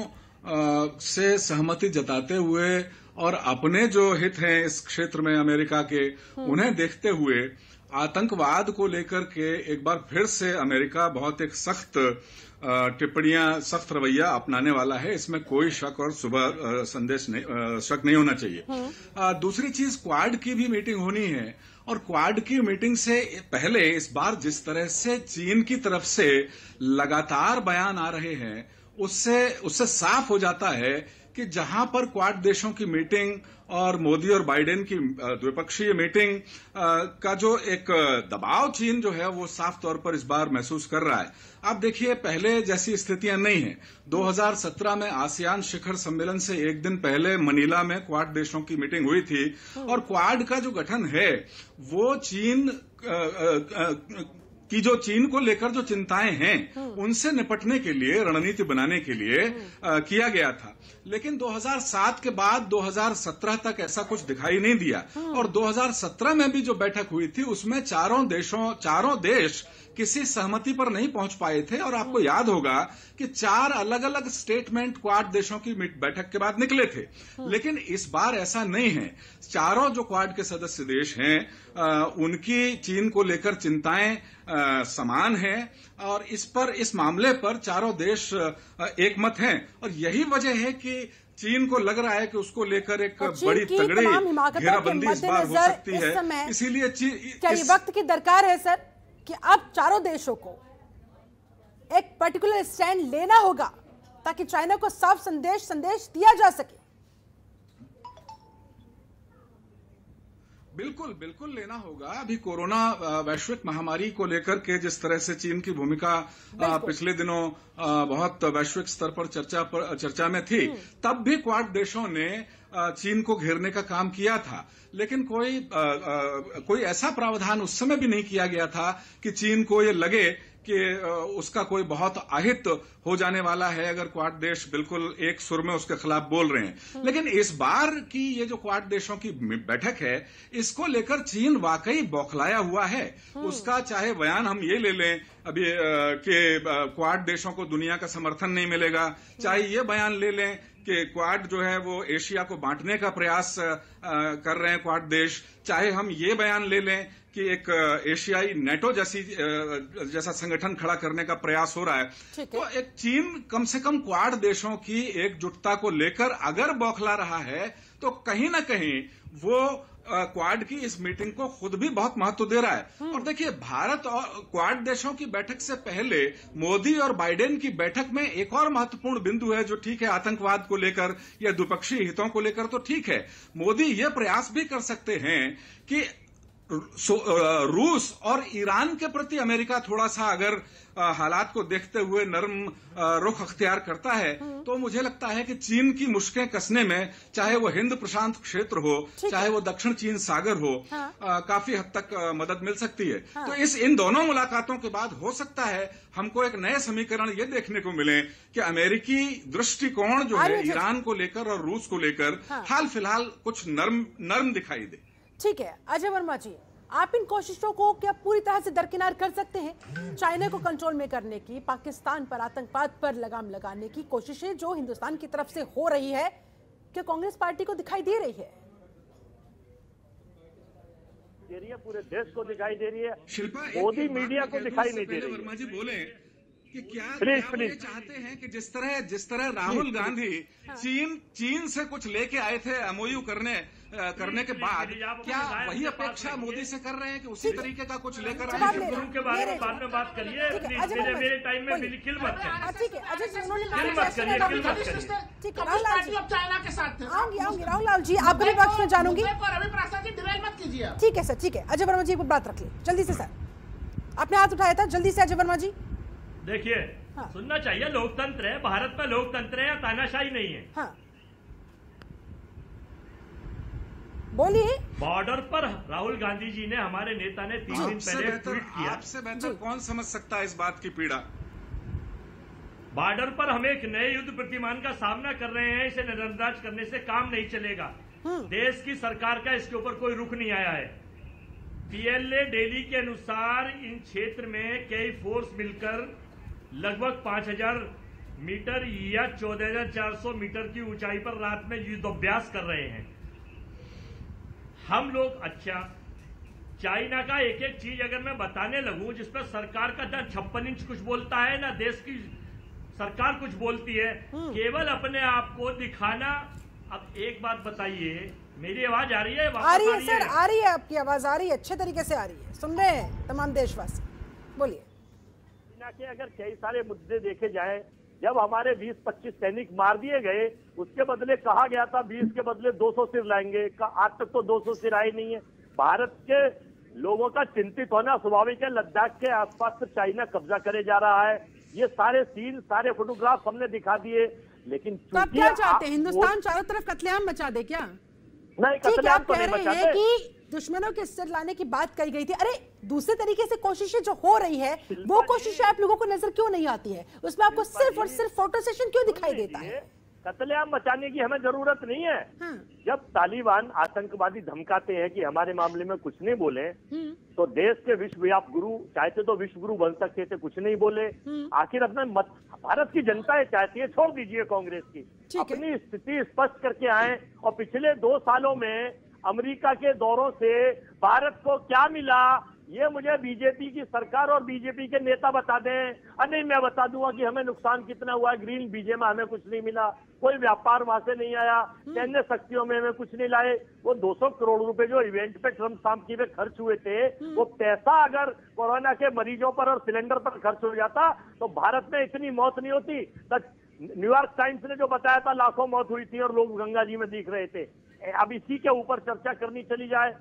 S5: से सहमति जताते हुए और अपने जो हित हैं इस क्षेत्र में अमेरिका के, उन्हें देखते हुए आतंकवाद को लेकर के एक बार फिर से अमेरिका बहुत एक सख्त टिप्पणियां, सख्त रवैया अपनाने वाला है। इसमें कोई शक और सुबह संदेश नहीं, शक नहीं होना चाहिए। दूसरी चीज, क्वाड की भी मीटिंग होनी है और क्वाड की मीटिंग से पहले इस बार जिस तरह से चीन की तरफ से लगातार बयान आ रहे हैं, उससे उससे साफ हो जाता है कि जहां पर क्वाड देशों की मीटिंग और मोदी और बाइडेन की द्विपक्षीय मीटिंग का जो एक दबाव चीन जो है वो साफ तौर पर इस बार महसूस कर रहा है। आप देखिए, पहले जैसी स्थितियां नहीं हैं। दो हज़ार सत्रह में आसियान शिखर सम्मेलन से एक दिन पहले मनीला में क्वाड देशों की मीटिंग हुई थी और क्वाड का जो गठन है वो चीन आ, आ, आ, कि जो चीन को लेकर जो चिंताएं हैं उनसे निपटने के लिए, रणनीति बनाने के लिए आ, किया गया था। लेकिन दो हज़ार सात के बाद दो हज़ार सत्रह तक ऐसा कुछ दिखाई नहीं दिया और दो हज़ार सत्रह में भी जो बैठक हुई थी उसमें चारों देशों चारों देश किसी सहमति पर नहीं पहुंच पाए थे। और आपको याद होगा कि चार अलग अलग स्टेटमेंट क्वाड देशों की बैठक के बाद निकले थे, लेकिन इस बार ऐसा नहीं है। चारों जो क्वाड के सदस्य देश हैं आ, उनकी चीन को लेकर चिंताएं आ, समान हैं और इस पर इस मामले पर चारों देश एक मत हैं और यही वजह है कि चीन को लग रहा है कि उसको लेकर एक बड़ी तगड़ी घेराबंदी इस बार हो सकती है। इसीलिए
S1: क्या ये वक्त की दरकार है सर कि अब चारों देशों को एक पर्टिकुलर स्टैंड लेना होगा ताकि चाइना को साफ संदेश संदेश दिया जा सके?
S5: बिल्कुल बिल्कुल लेना होगा। अभी कोरोना वैश्विक महामारी को लेकर के जिस तरह से चीन की भूमिका पिछले दिनों बहुत वैश्विक स्तर पर चर्चा पर चर्चा में थी, तब भी क्वाड देशों ने चीन को घेरने का काम किया था, लेकिन कोई आ, आ, कोई ऐसा प्रावधान उस समय भी नहीं किया गया था कि चीन को ये लगे कि उसका कोई बहुत अहित हो जाने वाला है अगर क्वाड देश बिल्कुल एक सुर में उसके खिलाफ बोल रहे हैं। लेकिन इस बार की ये जो क्वाड देशों की बैठक है, इसको लेकर चीन वाकई बौखलाया हुआ है। उसका चाहे बयान हम ये ले लें अभी कि क्वाड देशों को दुनिया का समर्थन नहीं मिलेगा, चाहे ये बयान ले लें कि क्वाड जो है वो एशिया को बांटने का प्रयास कर रहे हैं क्वाड देश, चाहे हम ये बयान ले लें कि एक एशियाई नेटो जैसी जैसा संगठन खड़ा करने का प्रयास हो रहा है। तो एक चीन कम से कम क्वाड देशों की एकजुटता को लेकर अगर बौखला रहा है, तो कहीं ना कहीं वो क्वाड की इस मीटिंग को खुद भी बहुत महत्व दे रहा है। और देखिए, भारत और क्वाड देशों की बैठक से पहले मोदी और बाइडेन की बैठक में एक और महत्वपूर्ण बिंदु है, जो ठीक है आतंकवाद को लेकर या द्विपक्षीय हितों को लेकर तो ठीक है, मोदी ये प्रयास भी कर सकते हैं कि रूस और ईरान के प्रति अमेरिका थोड़ा सा अगर हालात को देखते हुए नरम रुख अख्तियार करता है, तो मुझे लगता है कि चीन की मुश्कें कसने में, चाहे वो हिंद प्रशांत क्षेत्र हो, चाहे वो दक्षिण चीन सागर हो, हाँ। आ, काफी हद तक आ, मदद मिल सकती है। हाँ। तो इस इन दोनों मुलाकातों के बाद हो सकता है हमको एक नए समीकरण ये देखने को मिले कि अमेरिकी दृष्टिकोण जो है ईरान को लेकर और रूस को लेकर हाँ। हाल फिलहाल कुछ नर्म नर्म दिखाई दे।
S1: ठीक है अजय वर्मा जी, आप इन कोशिशों को क्या पूरी तरह से दरकिनार कर सकते हैं? चाइना को कंट्रोल में करने की, पाकिस्तान पर आतंकवाद पर लगाम लगाने की कोशिशें जो हिंदुस्तान की तरफ से हो रही है, क्या कांग्रेस पार्टी को दिखाई दे रही है?
S6: दे रही है, पूरे देश को दिखाई दे रही है।
S5: शिल्पा,
S6: मोदी मीडिया को दिखाई नहीं दे रही।
S5: वर्मा जी बोले कि क्या,
S6: प्लीज,
S5: क्या
S6: प्लीज।
S5: वो चाहते हैं कि जिस तरह जिस तरह राहुल गांधी चीन चीन से कुछ लेके आए थे एमओयू करने करने के बाद, क्या वही अपेक्षा मोदी से कर रहे हैं कि उसी तरीके का कुछ लेकर आए?
S6: गुरु के बारे में बाद में बात करिए, मेरे मेरे टाइम में बिल्कुल किल मत करिए।
S1: ठीक है अजय जी, उन्होंने
S6: किल मत करिए, किल मत करिए।
S1: ठीक है राहुल लाल जी,
S4: चाइना के साथ
S1: आऊंगी आऊंगी राहुल लाल जी, आपके भी पक्ष में जानूंगी।
S4: रवि प्रसाद जी डिवेल मत कीजिए।
S1: ठीक है सर, ठीक है अजय वर्मा जी, एक बात रख ली जल्दी से। सर आपने हाथ उठाया था, जल्दी से अजय वर्मा जी।
S6: देखिए हाँ। सुनना चाहिए, लोकतंत्र है भारत में, लोकतंत्र है, तानाशाही नहीं है।
S1: हाँ बोलिए।
S6: बॉर्डर पर राहुल गांधी जी ने, हमारे नेता ने तीन दिन पहले ट्वीट किया।
S5: आपसे बेहतर कौन समझ सकता है इस बात की पीड़ा?
S6: बॉर्डर पर हम एक नए युद्ध प्रतिमान का सामना कर रहे हैं, इसे नजरअंदाज करने से काम नहीं चलेगा। देश की सरकार का इसके ऊपर कोई रुख नहीं आया है। पीएलए दिल्ली के अनुसार इन क्षेत्र में कई फोर्स मिलकर लगभग पांच हजार मीटर या चौदह हजार चार सौ मीटर की ऊंचाई पर रात में युद्धाभ्यास कर रहे हैं। हम लोग, अच्छा चाइना का एक एक चीज अगर मैं बताने लगूं जिसपर सरकार का ना छप्पन इंच कुछ बोलता है, ना देश की सरकार कुछ बोलती है, केवल अपने आप को दिखाना। अब एक बात बताइए, मेरी आवाज आ रही है?
S1: आ रही है सर, आ रही है, आपकी आवाज आ रही है, अच्छे तरीके से आ रही है, सुन रहे हैं तमाम देशवासी, बोलिए।
S6: चाइना के अगर कई सारे मुद्दे देखे जाएं, जब हमारे बीस पच्चीस सैनिक मार दिए गए, उसके बदले कहा गया था बीस के बदले दो सौ सिर लाएंगे, आज तक तो दो सौ सिर आए नहीं है। भारत के लोगों का चिंतित होना स्वाभाविक है। लद्दाख के आसपास से चाइना कब्जा करे जा रहा है, ये सारे सीन, सारे फोटोग्राफ हमने दिखा दिए। लेकिन
S1: तो आप क्या चाहते हैं, हिंदुस्तान चारों तरफ कतलेआम मचा दे क्या?
S6: नहीं,
S1: कतलेआम तो नहीं मचा दे। कि दुश्मनों के सिर लाने की बात कही गई थी, अरे दूसरे तरीके से कोशिशें जो हो रही है, वो कोशिशें आप लोगों को नजर क्यों नहीं आती है? उसमें आपको सिर्फ और सिर्फ फोटो सेशन क्यों दिखाई देता है?
S6: कतलेआम मचाने की हमें जरूरत नहीं है। हाँ। जब तालिबान आतंकवादी धमकाते हैं कि हमारे मामले में कुछ नहीं बोले, तो देश के विश्वव्यापी गुरु चाहते तो विश्व गुरु बन सकते थे, कुछ नहीं बोले। आखिर अपने मत, भारत की जनता चाहती है, छोड़ दीजिए कांग्रेस की, अपनी स्थिति स्पष्ट करके आए। और पिछले दो सालों में अमेरिका के दौरों से भारत को क्या मिला, ये मुझे बीजेपी की सरकार और बीजेपी के नेता बता दें। नहीं, मैं बता दूंगा कि हमें नुकसान कितना हुआ है। ग्रीन बीजे में हमें कुछ नहीं मिला, कोई व्यापार वहां से नहीं आया, सैन्य शक्तियों में हमें कुछ नहीं लाए। वो दो सौ करोड़ रुपए जो इवेंट पे ट्रम्प सामकी पे खर्च हुए थे, वो पैसा अगर कोरोना के मरीजों पर और सिलेंडर पर खर्च हो जाता तो भारत में इतनी मौत नहीं होती। न्यूयॉर्क टाइम्स ने जो बताया था लाखों मौत हुई थी और लोग गंगा जी में दिख रहे थे। अब इसी के ऊपर चर्चा करनी चली जाए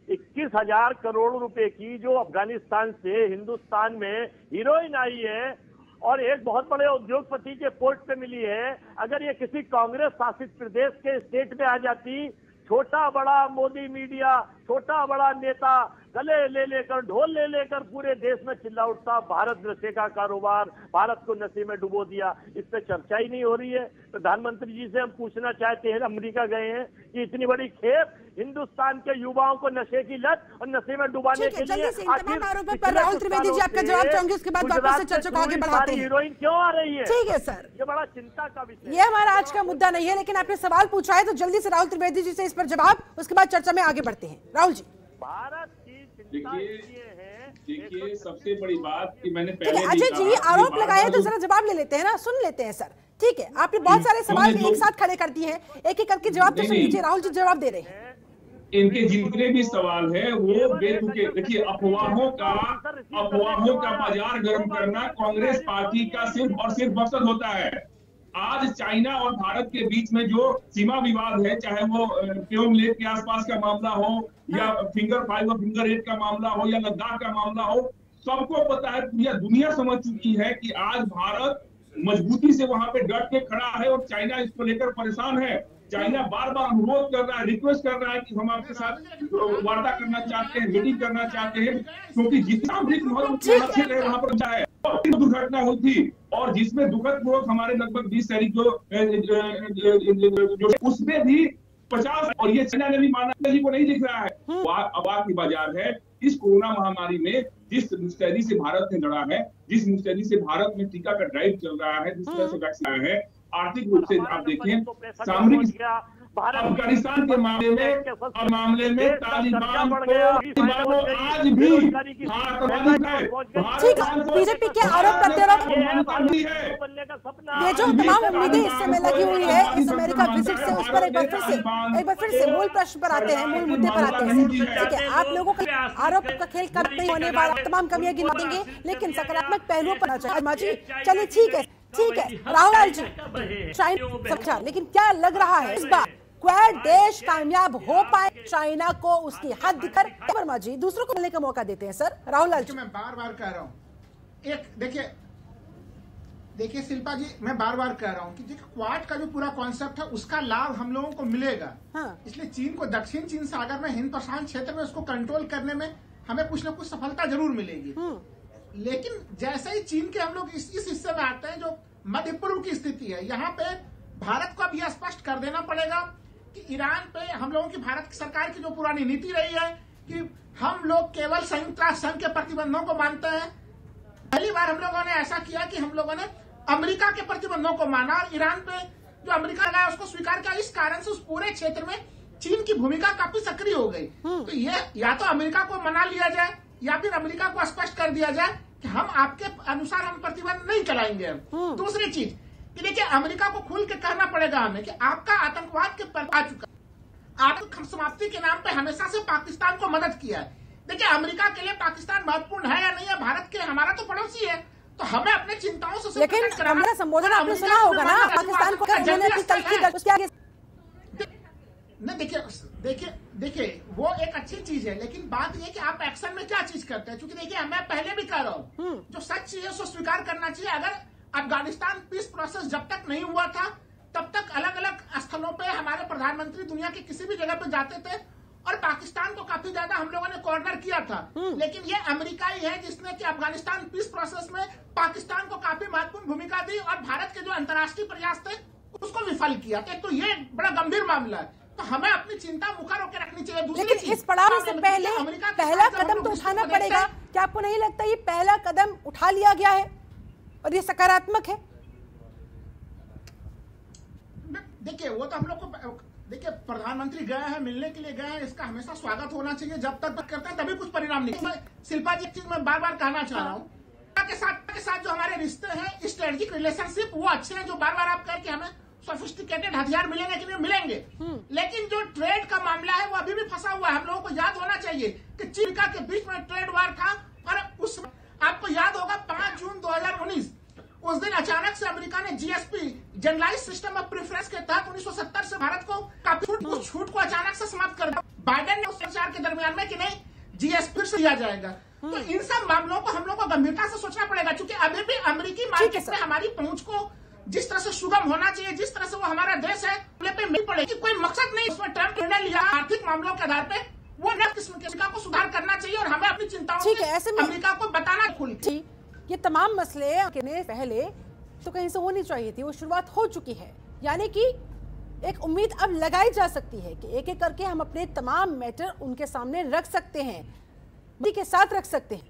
S6: इक्कीस हजार करोड़ रुपए की जो अफगानिस्तान से हिंदुस्तान में हीरोइन आई है और एक बहुत बड़े उद्योगपति के पोर्ट पे मिली है, अगर ये किसी कांग्रेस शासित प्रदेश के स्टेट में आ जाती, छोटा बड़ा मोदी मीडिया, छोटा बड़ा नेता गले ले लेकर ढोल ले लेकर पूरे देश में चिल्ला उठता, भारत नशे का कारोबार, भारत को नशे में डुबो दिया। इस पे चर्चा ही नहीं हो रही है। प्रधानमंत्री जी से हम पूछना चाहते हैं, अमेरिका गए हैं, कि इतनी बड़ी खेप हिंदुस्तान के युवाओं को नशे की लत और नशे में डुबाने के लिए
S1: आरोपों पर राहुल त्रिवेदी जी आपका जवाब चाहूंगी, उसके बाद वापस से चर्चा को आगे बढ़ाते हैं।
S6: हीरोइन क्यों आ रही है?
S1: ठीक है सर,
S6: ये बड़ा चिंता का विषय।
S1: ये हमारा आज का मुद्दा नहीं है, लेकिन आपने सवाल पूछा है तो जल्दी से राहुल त्रिवेदी जी से इस पर जवाब, उसके बाद चर्चा में आगे बढ़ते हैं। राहुल जी,
S6: भारत की चिंता है।
S3: देखिए, सबसे बड़ी बात कि मैंने पहले
S1: अजय जी आरोप लगाए तो जरा जवाब ले लेते हैं ना, सुन लेते हैं सर। ठीक है, आपने बहुत सारे सवाल एक साथ खड़े कर दिए हैं, एक एक करके जवाब तो सुन लीजिए। राहुल जी जवाब दे रहे हैं।
S3: इनके जितने भी सवाल है वो बेतुके, देखिए अफवाहों का अफवाहों का बाजार गर्म करना कांग्रेस पार्टी का सिर्फ और सिर्फ मकसद होता है। आज चाइना और भारत के बीच में जो सीमा विवाद है, चाहे वो प्योंग लेक के आसपास का मामला हो या फिंगर फाइव और फिंगर एट का मामला हो या लद्दाख का मामला हो, सबको पता है, पूरी दुनिया समझ चुकी है कि आज भारत मजबूती से वहां पे डट के खड़ा है और चाइना इसको लेकर परेशान है। चाइना बार बार अनुरोध कर रहा है, रिक्वेस्ट कर रहा है कि हम आपके साथ वार्ता करना चाहते हैं, मीटिंग करना चाहते हैं, क्योंकि जितना भी महत्वपूर्ण क्षेत्र है वहां पर है दुर्घटना हुई थी और जिसमें दुखद पूर्वक हमारे लगभग बीस सैनिक जो, जो उसमें भी पचास, और ये चाइना ने भी माना जी को नहीं दिख रहा है। अवाक की बाजार है। इस कोरोना महामारी में जिस मुस्तैदी से भारत ने लड़ा है, जिस मुस्तैदी से भारत में टीका का ड्राइव चल रहा है, जिस तरह से वैक्सीन है, आर्थिक रूप से आप देखें, सामरिक अफगानिस्तान के मामले में मामले में तालिबान को आज भी
S1: बीजेपी के आरोप करते रहो। ये जो तमाम उम्मीदें इस समय लगी हुई है इस अमेरिका विजिट से, उस पर एक बार फिर से एक बार फिर से मूल प्रश्न पर आते हैं, मूल मुद्दे पर आते हैं। ठीक है, आप लोगों का आरोप का खेल कब नहीं होने वाला, तमाम कमियां गिना देंगे, लेकिन सकारात्मक पहलुओं पर चलिए। ठीक है ठीक है राहुल जी, चाइना, लेकिन क्या लग रहा है इस बार क्वाड देश कामयाब हो पाए चाइना को उसकी हद दिखकर? वर्मा जी दूसरों को मिलने का मौका देते हैं सर। राहुल लाल जी,
S4: मैं बार बार कह रहा हूँ, एक देखिए देखिए शिल्पा जी, मैं बार बार कह रहा हूँ कि देखिए क्वाड का जो पूरा कॉन्सेप्ट है उसका लाभ हम लोगों को मिलेगा। हाँ। इसलिए चीन को, दक्षिण चीन सागर में, हिंद प्रशांत क्षेत्र में उसको कंट्रोल करने में हमें कुछ न कुछ सफलता जरूर मिलेगी। लेकिन जैसे ही चीन के हम लोग इस इस हिस्से में आते हैं जो मध्य पूर्व की स्थिति है, यहाँ पे भारत को अब यह स्पष्ट कर देना पड़ेगा कि ईरान पे हम लोगों की, भारत सरकार की जो पुरानी नीति रही है कि हम लोग केवल संयुक्त राष्ट्र संघ के प्रतिबंधों को मानते हैं। पहली बार हम लोगों ने ऐसा किया कि हम लोगों ने अमेरिका के प्रतिबंधों को माना और ईरान पे जो अमेरिका लगाया उसको स्वीकार किया। इस कारण से उस पूरे क्षेत्र में चीन की भूमिका काफी सक्रिय हो गई। तो ये या तो अमेरिका को मना लिया जाए या फिर अमेरिका को स्पष्ट कर दिया जाए कि हम आपके अनुसार हम प्रतिबंध नहीं चलाएंगे। दूसरी चीज कि देखिए, अमेरिका को खुल के कहना पड़ेगा हमें कि आपका आतंकवाद के पर आ चुका, आपने समाप्ति के नाम पे हमेशा से पाकिस्तान को मदद किया है। देखिए, अमेरिका के लिए पाकिस्तान महत्वपूर्ण है या नहीं है, भारत के, हमारा तो पड़ोसी है, तो हमें अपने चिंताओं से,
S1: लेकिन हमारा संबोधन आपने सुना होगा ना पाकिस्तान को,
S4: नहीं देखिए देखिए देखिए वो एक अच्छी चीज है, लेकिन बात ये कि आप एक्शन में क्या चीज करते हैं। क्योंकि देखिए, मैं पहले भी कह रहा हूँ, जो सच है उसको स्वीकार करना चाहिए। अगर अफगानिस्तान पीस प्रोसेस जब तक नहीं हुआ था तब तक अलग अलग स्थलों पे हमारे प्रधानमंत्री दुनिया के किसी भी जगह पे जाते थे और पाकिस्तान को काफी ज्यादा हम लोगों ने कॉर्नर किया था। लेकिन ये अमेरिका ही है जिसने कि अफगानिस्तान पीस प्रोसेस में पाकिस्तान को काफी महत्वपूर्ण भूमिका दी और भारत के जो अंतर्राष्ट्रीय प्रयास थे उसको विफल किया। तो ये बड़ा गंभीर मामला है, तो हमें अपनी चिंता मुखर होकर रखनी चाहिए।
S1: लेकिन इस पड़ाव से पहले पहला कदम तो उठाना पड़ेगा। क्या आपको नहीं लगता ये पहला कदम उठा लिया गया है और ये सकारात्मक है?
S4: देखिए, वो तो हम लोग को, देखिए प्रधानमंत्री गए हैं, मिलने के लिए गए हैं, इसका हमेशा स्वागत होना चाहिए। जब तक तक करते हैं तभी कुछ परिणाम नहीं। शिल्पा जी, एक चीज मैं बार बार कहना चाह रहा हूँ, के साथ के साथ जो हमारे रिश्ते हैं, स्ट्रेटेजिक रिलेशनशिप, वो अच्छे हैं। जो बार बार आप कहें कि हमें सोफिस्टिकेटेड हथियार मिलेंगे कि नहीं मिलेंगे, लेकिन जो ट्रेड का मामला है वो अभी भी फंसा हुआ है। हम लोगों को याद होना चाहिए कि चीन के बीच में ट्रेड वार था और उस, आपको याद होगा पांच जून दो हजार उन्नीस, उस दिन अचानक से अमेरिका ने GSP, generalised system of preference के तहत उन्नीस सौ सत्तर से भारत को काफी छूट, उस छूट को अचानक से समाप्त कर दिया। बाइडेन ने उस संचार के दरमियान में कि नहीं जीएस फिर से दिया जाएगा। तो इन सब मामलों को हम लोग को गंभीरता से सोचना पड़ेगा, क्योंकि अभी भी अमेरिकी मार्केट में हमारी पहुंच को जिस तरह से सुगम होना चाहिए, जिस तरह से वो हमारा देश है पे मिल पड़ेगी। कोई मकसद नहीं उसमें ट्रम्प निर्णय लिया आर्थिक मामलों के आधार पे, वो नए किस्म के अमेरिका को सुधार करना चाहिए और हमें अपनी चिंताओं
S1: ठीक है, ऐसे में
S4: अमेरिका को बताना खुल
S1: ये तमाम मसले के पहले तो कहीं से होनी चाहिए थी, वो शुरुआत हो चुकी है। यानी कि एक उम्मीद अब लगाई जा सकती है कि एक एक करके हम अपने तमाम मैटर उनके सामने रख सकते हैं, मोदी के साथ रख सकते हैं।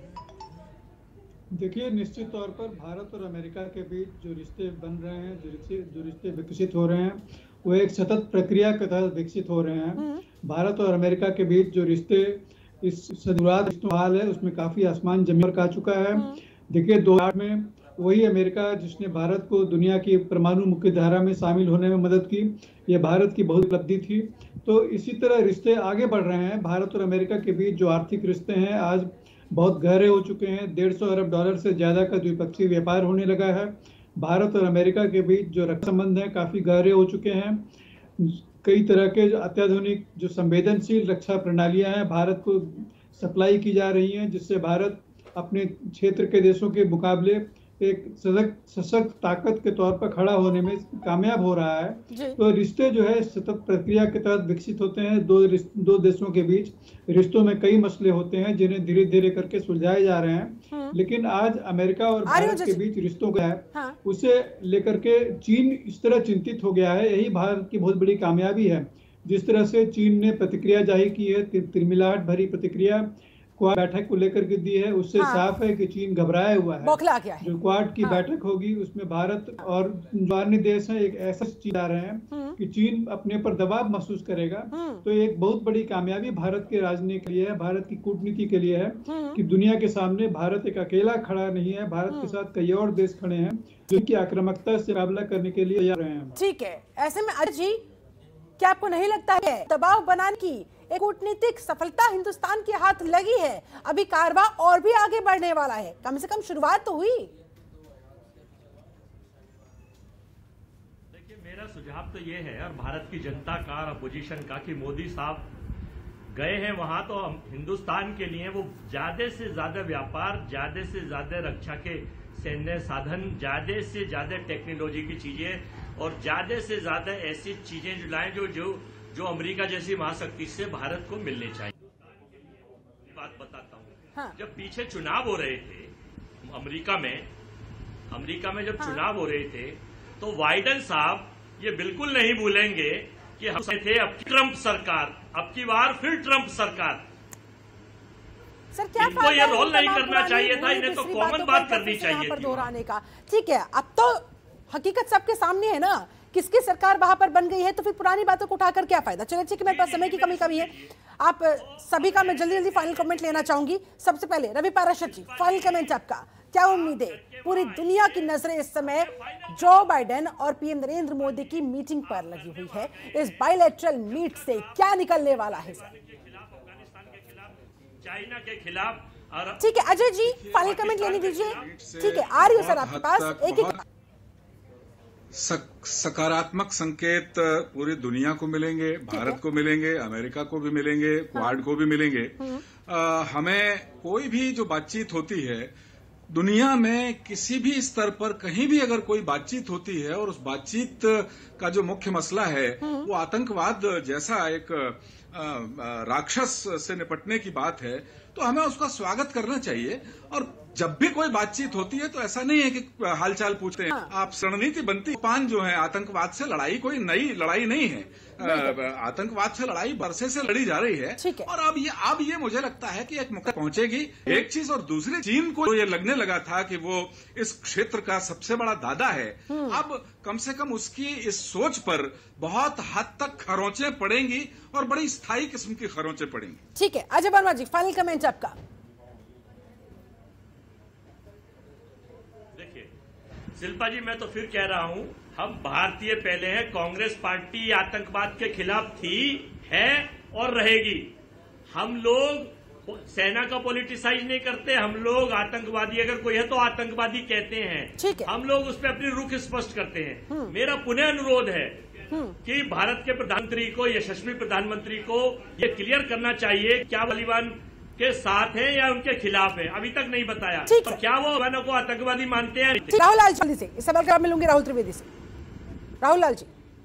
S2: देखिए, निश्चित तौर पर भारत और अमेरिका के बीच जो रिश्ते बन रहे हैं, जो रिश्ते जो रिश्ते विकसित हो रहे हैं, वो एक सतत प्रक्रिया के तहत विकसित हो रहे हैं। भारत और अमेरिका के बीच जो रिश्ते इस शुरुआत हाल है उसमें काफी आसमान जमीन पर आ चुका है। देखिए, दो हजार में वही अमेरिका जिसने भारत को दुनिया की परमाणु मुख्य धारा में शामिल होने में मदद की, ये भारत की बहुत उपलब्धि थी। तो इसी तरह रिश्ते आगे बढ़ रहे हैं। भारत और अमेरिका के बीच जो आर्थिक रिश्ते हैं आज बहुत गहरे हो चुके हैं। डेढ़ सौ अरब डॉलर से ज्यादा का द्विपक्षीय व्यापार होने लगा है। भारत और अमेरिका के बीच जो रक्षा संबंध है काफी गहरे हो चुके हैं। कई तरह के जो अत्याधुनिक जो संवेदनशील रक्षा प्रणालियां हैं भारत को सप्लाई की जा रही हैं, जिससे भारत अपने क्षेत्र के देशों के मुकाबले एक सशक्त सशक्त ताकत के तौर पर खड़ा होने में कामयाब हो रहा है। तो रिश्ते जो है सतत प्रक्रिया के तहत विकसित होते हैं। दो दो देशों के बीच रिश्तों में कई मसले होते हैं जिन्हें धीरे धीरे करके सुलझाए जा रहे हैं। लेकिन आज अमेरिका और भारत के बीच रिश्तों का है, हाँ। उसे लेकर के चीन इस तरह चिंतित हो गया है। यही भारत की बहुत बड़ी कामयाबी है। जिस तरह से चीन ने प्रतिक्रिया जाहिर की है, तिरमिलाहट भरी प्रतिक्रिया क्वाड बैठक को लेकर के दी है, उससे हाँ। साफ है कि चीन घबराया हुआ है।
S1: बौखला गया है।
S2: जो क्वाड की हाँ। बैठक होगी उसमें भारत और जो अन्य देश हैं एक ऐसा चीज आ रहे हैं कि चीन अपने पर दबाव महसूस करेगा। तो एक बहुत बड़ी कामयाबी भारत के राजनीति के लिए है, भारत की कूटनीति के लिए है कि दुनिया के सामने भारत एक अकेला खड़ा नहीं है। भारत के साथ कई और देश खड़े हैं जो की आक्रामकता से मुकाबला करने के लिए तैयार हैं।
S1: ठीक है, ऐसे में अजय जी क्या आपको नहीं लगता है दबाव बनाने की एक कूटनीतिक सफलता हिंदुस्तान के हाथ लगी है? अभी कारवा और भी आगे बढ़ने वाला है, कम से कम शुरुआत तो हुई।
S6: देखिए, मेरा सुझाव तो ये है और भारत की जनता का और अपोजिशन का कि मोदी साहब गए हैं वहां तो हिंदुस्तान के लिए वो ज्यादा से ज्यादा व्यापार, ज्यादा से ज्यादा रक्षा के सैन्य साधन, ज्यादा से ज्यादा टेक्नोलॉजी की चीजें और ज्यादा से ज्यादा ऐसी चीजें जो लाएं जो जो जो अमेरिका जैसी महाशक्ति से भारत को मिलनी चाहिए। बात बताता हूँ, हाँ। जब पीछे चुनाव हो रहे थे अमेरिका में अमेरिका में जब हाँ। चुनाव हो रहे थे तो बाइडेन साहब ये बिल्कुल नहीं भूलेंगे कि हम थे अब ट्रंप सरकार, अब की बार फिर ट्रंप सरकार।
S1: सर क्या
S6: इनको ये रोल नहीं करना चाहिए था, इन्हें तो कॉमन बात करनी चाहिए
S1: पर दोहराने का। ठीक है, अब तो हकीकत सबके सामने है ना, किसकी सरकार वहां पर बन गई है, तो फिर पुरानी बातों को उठाकर क्या फायदा। चलिए ठीक है, मेरे पास समय की कमी कमी है। आप सभी का मैं जल्दी जल्दी फाइनल कमेंट लेना चाहूंगी। सबसे पहले रवि पाराशर जी, फाइनल कमेंट आपका, क्या उम्मीद है? पूरी दुनिया की नजरें इस समय जो बाइडेन और पीएम नरेंद्र मोदी की मीटिंग पर लगी हुई है। इस बायलैटरल मीट से क्या निकलने वाला है सर?
S6: चाइना के खिलाफ।
S1: ठीक है अजय जी, फाइनल कमेंट लेने दीजिए। ठीक है, आ रही हूँ सर आपके पास। एक एक
S5: सकारात्मक संकेत पूरी दुनिया को मिलेंगे, भारत को मिलेंगे, अमेरिका को भी मिलेंगे, क्वाड को भी मिलेंगे। आ, हमें कोई भी जो बातचीत होती है दुनिया में किसी भी स्तर पर कहीं भी अगर कोई बातचीत होती है और उस बातचीत का जो मुख्य मसला है वो आतंकवाद जैसा एक राक्षस से निपटने की बात है, तो हमें उसका स्वागत करना चाहिए। और जब भी कोई बातचीत होती है तो ऐसा नहीं है कि हालचाल पूछते हैं। हाँ। आप रणनीति बनती पान जो है आतंकवाद से लड़ाई कोई नई लड़ाई नहीं है। आतंकवाद से लड़ाई बरसे से लड़ी जा रही है, है। और अब ये अब ये मुझे लगता है कि एक मौका पहुंचेगी। एक चीज और दूसरी, चीन को ये लगने लगा था कि वो इस क्षेत्र का सबसे बड़ा दादा है, अब कम से कम उसकी इस सोच पर बहुत हद तक खरोंचे पड़ेंगी और बड़ी स्थायी किस्म की खरोंचे पड़ेंगी।
S1: ठीक है अजय वर्मा जी, फाइनल कमेंट आपका।
S6: देखिए शिल्पा जी, मैं तो फिर कह रहा हूं, हम भारतीय पहले हैं। कांग्रेस पार्टी आतंकवाद के खिलाफ थी, है और रहेगी। हम लोग सेना का पॉलिटिसाइज नहीं करते। हम लोग आतंकवादी अगर कोई है तो आतंकवादी कहते हैं। हम लोग उस पर अपनी रुख स्पष्ट करते हैं। मेरा पुनः अनुरोध है
S7: कि भारत के प्रधानमंत्री को, यशस्वी प्रधानमंत्री को ये क्लियर करना चाहिए क्या तालिबान के साथ है या उनके खिलाफ है। अभी तक नहीं बताया, तो क्या वो तालिबानों को आतंकवादी मानते हैं?
S1: राहुल लाल जल्दी से इस सवाल का मिलूंगी राहुल त्रिवेदी से। राहुल लाल जी,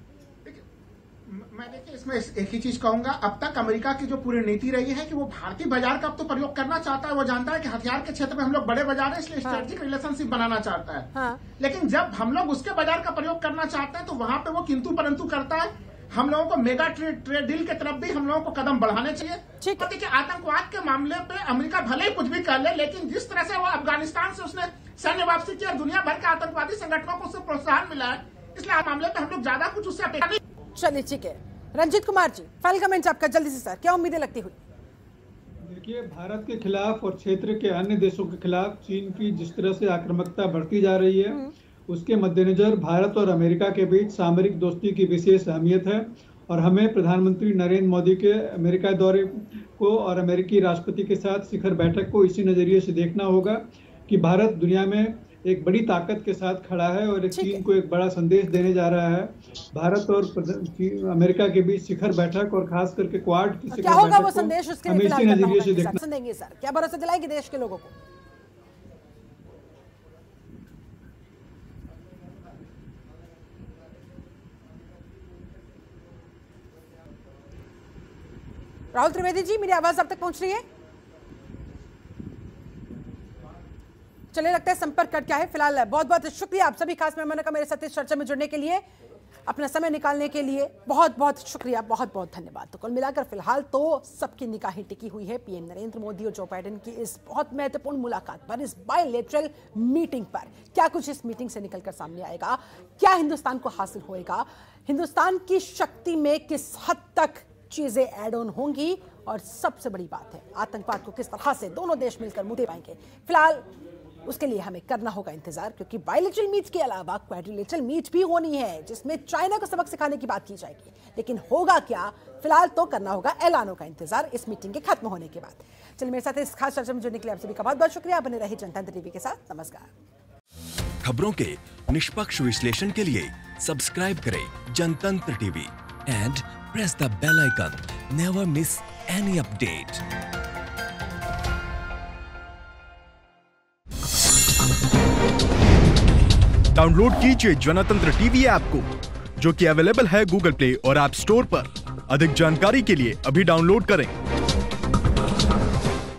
S4: मैं देखिए इसमें एक ही चीज कहूंगा, अब तक अमेरिका की जो पूरी नीति रही है कि वो भारतीय बाजार का अब तो प्रयोग करना चाहता है। वो जानता है कि हथियार के क्षेत्र में हम लोग बड़े बाजार है, इसलिए स्ट्रेटेजिक हाँ। रिलेशनशिप बनाना चाहता है हाँ। लेकिन जब हम लोग उसके बाजार का प्रयोग करना चाहते हैं तो वहां पे वो किंतु परंतु करता है। हम लोगों को मेगा ट्रेड ट्रेड डील की तरफ भी हम लोगों को कदम बढ़ाने चाहिए। तो देखिए आतंकवाद के मामले पे अमेरिका भले ही कुछ भी कर ले, लेकिन जिस तरह से वो अफगानिस्तान से उसने सैन्य वापसी की और दुनिया भर के आतंकवादी संगठनों को उससे प्रोत्साहन मिला है, इसलिए इस मामले पे हम लोग ज्यादा कुछ उससे अपेक्षा नहीं।
S1: चलिए ठीक है, रंजीत कुमार जी फाइनल कमेंट आपका जल्दी से सर, क्या उम्मीदें लगती हुई?
S2: देखिए, भारत के खिलाफ और क्षेत्र के अन्य देशों के खिलाफ चीन की जिस तरह से आक्रामकता बढ़ती जा रही है, उसके मद्देनजर भारत और अमेरिका के बीच सामरिक दोस्ती की विशेष अहमियत है और हमें प्रधानमंत्री नरेंद्र मोदी के अमेरिका दौरे को और अमेरिकी राष्ट्रपति के साथ शिखर बैठक को इसी नजरिए से देखना होगा कि भारत दुनिया में एक बड़ी ताकत के साथ खड़ा है और चीन को एक बड़ा संदेश देने जा रहा है। भारत और अमेरिका के बीच शिखर बैठक और खास करके क्वाड की
S1: क्या होगा वो संदेश, उसके
S2: लिए इसी नजरिए से देखना
S1: देंगे सर, क्या भरोसा दिलाएंगे देश के लोगों को? राहुल त्रिवेदी जी, मेरी आवाज अब तक पहुंच रही है? चलिए, लगता है संपर्क कट गया है। फिलहाल बहुत बहुत शुक्रिया आप सभी खास मेहमानों का मेरे साथ इस चर्चा में जुड़ने के लिए, अपना समय निकालने के लिए बहुत बहुत शुक्रिया, बहुत बहुत धन्यवाद। तो कुल मिलाकर फिलहाल तो सबकी निगाहें टिकी हुई है पीएम नरेंद्र मोदी और जो बाइडेन की इस बहुत महत्वपूर्ण मुलाकात पर, इस बायलैटरल मीटिंग पर। क्या कुछ इस मीटिंग से निकलकर सामने आएगा, क्या हिंदुस्तान को हासिल होएगा, हिंदुस्तान की शक्ति में किस हद तक चीजें एड ऑन होंगी, और सबसे बड़ी बात है आतंकवाद को किस तरह से दोनों देश मिलकर मुद्दे पाएंगे। फिलहाल उसके लिए हमें करना होगा इंतजार, क्योंकि बायलैटरल मीट के अलावा क्वाड्रिलेटरल मीट भी होनी है जिसमें चाइना को सबक सिखाने की बात की जाएगी। लेकिन होगा क्या, फिलहाल तो करना होगा ऐलानों का इंतजार इस मीटिंग के खत्म होने के बाद। चलिए, मेरे साथ इस खास चर्चा में जुड़ने के लिए आप सभी का बहुत बहुत शुक्रिया। बने रहे जनतंत्र टीवी के साथ। नमस्कार।
S8: खबरों के निष्पक्ष विश्लेषण के लिए सब्सक्राइब करें Jantantra TV and press the bell icon. Never miss any update.
S9: Download कीजिए जनतंत्र टीवी ऐप को, जो कि अवेलेबल है गूगल प्ले और ऐप स्टोर पर। अधिक जानकारी के लिए अभी डाउनलोड करें।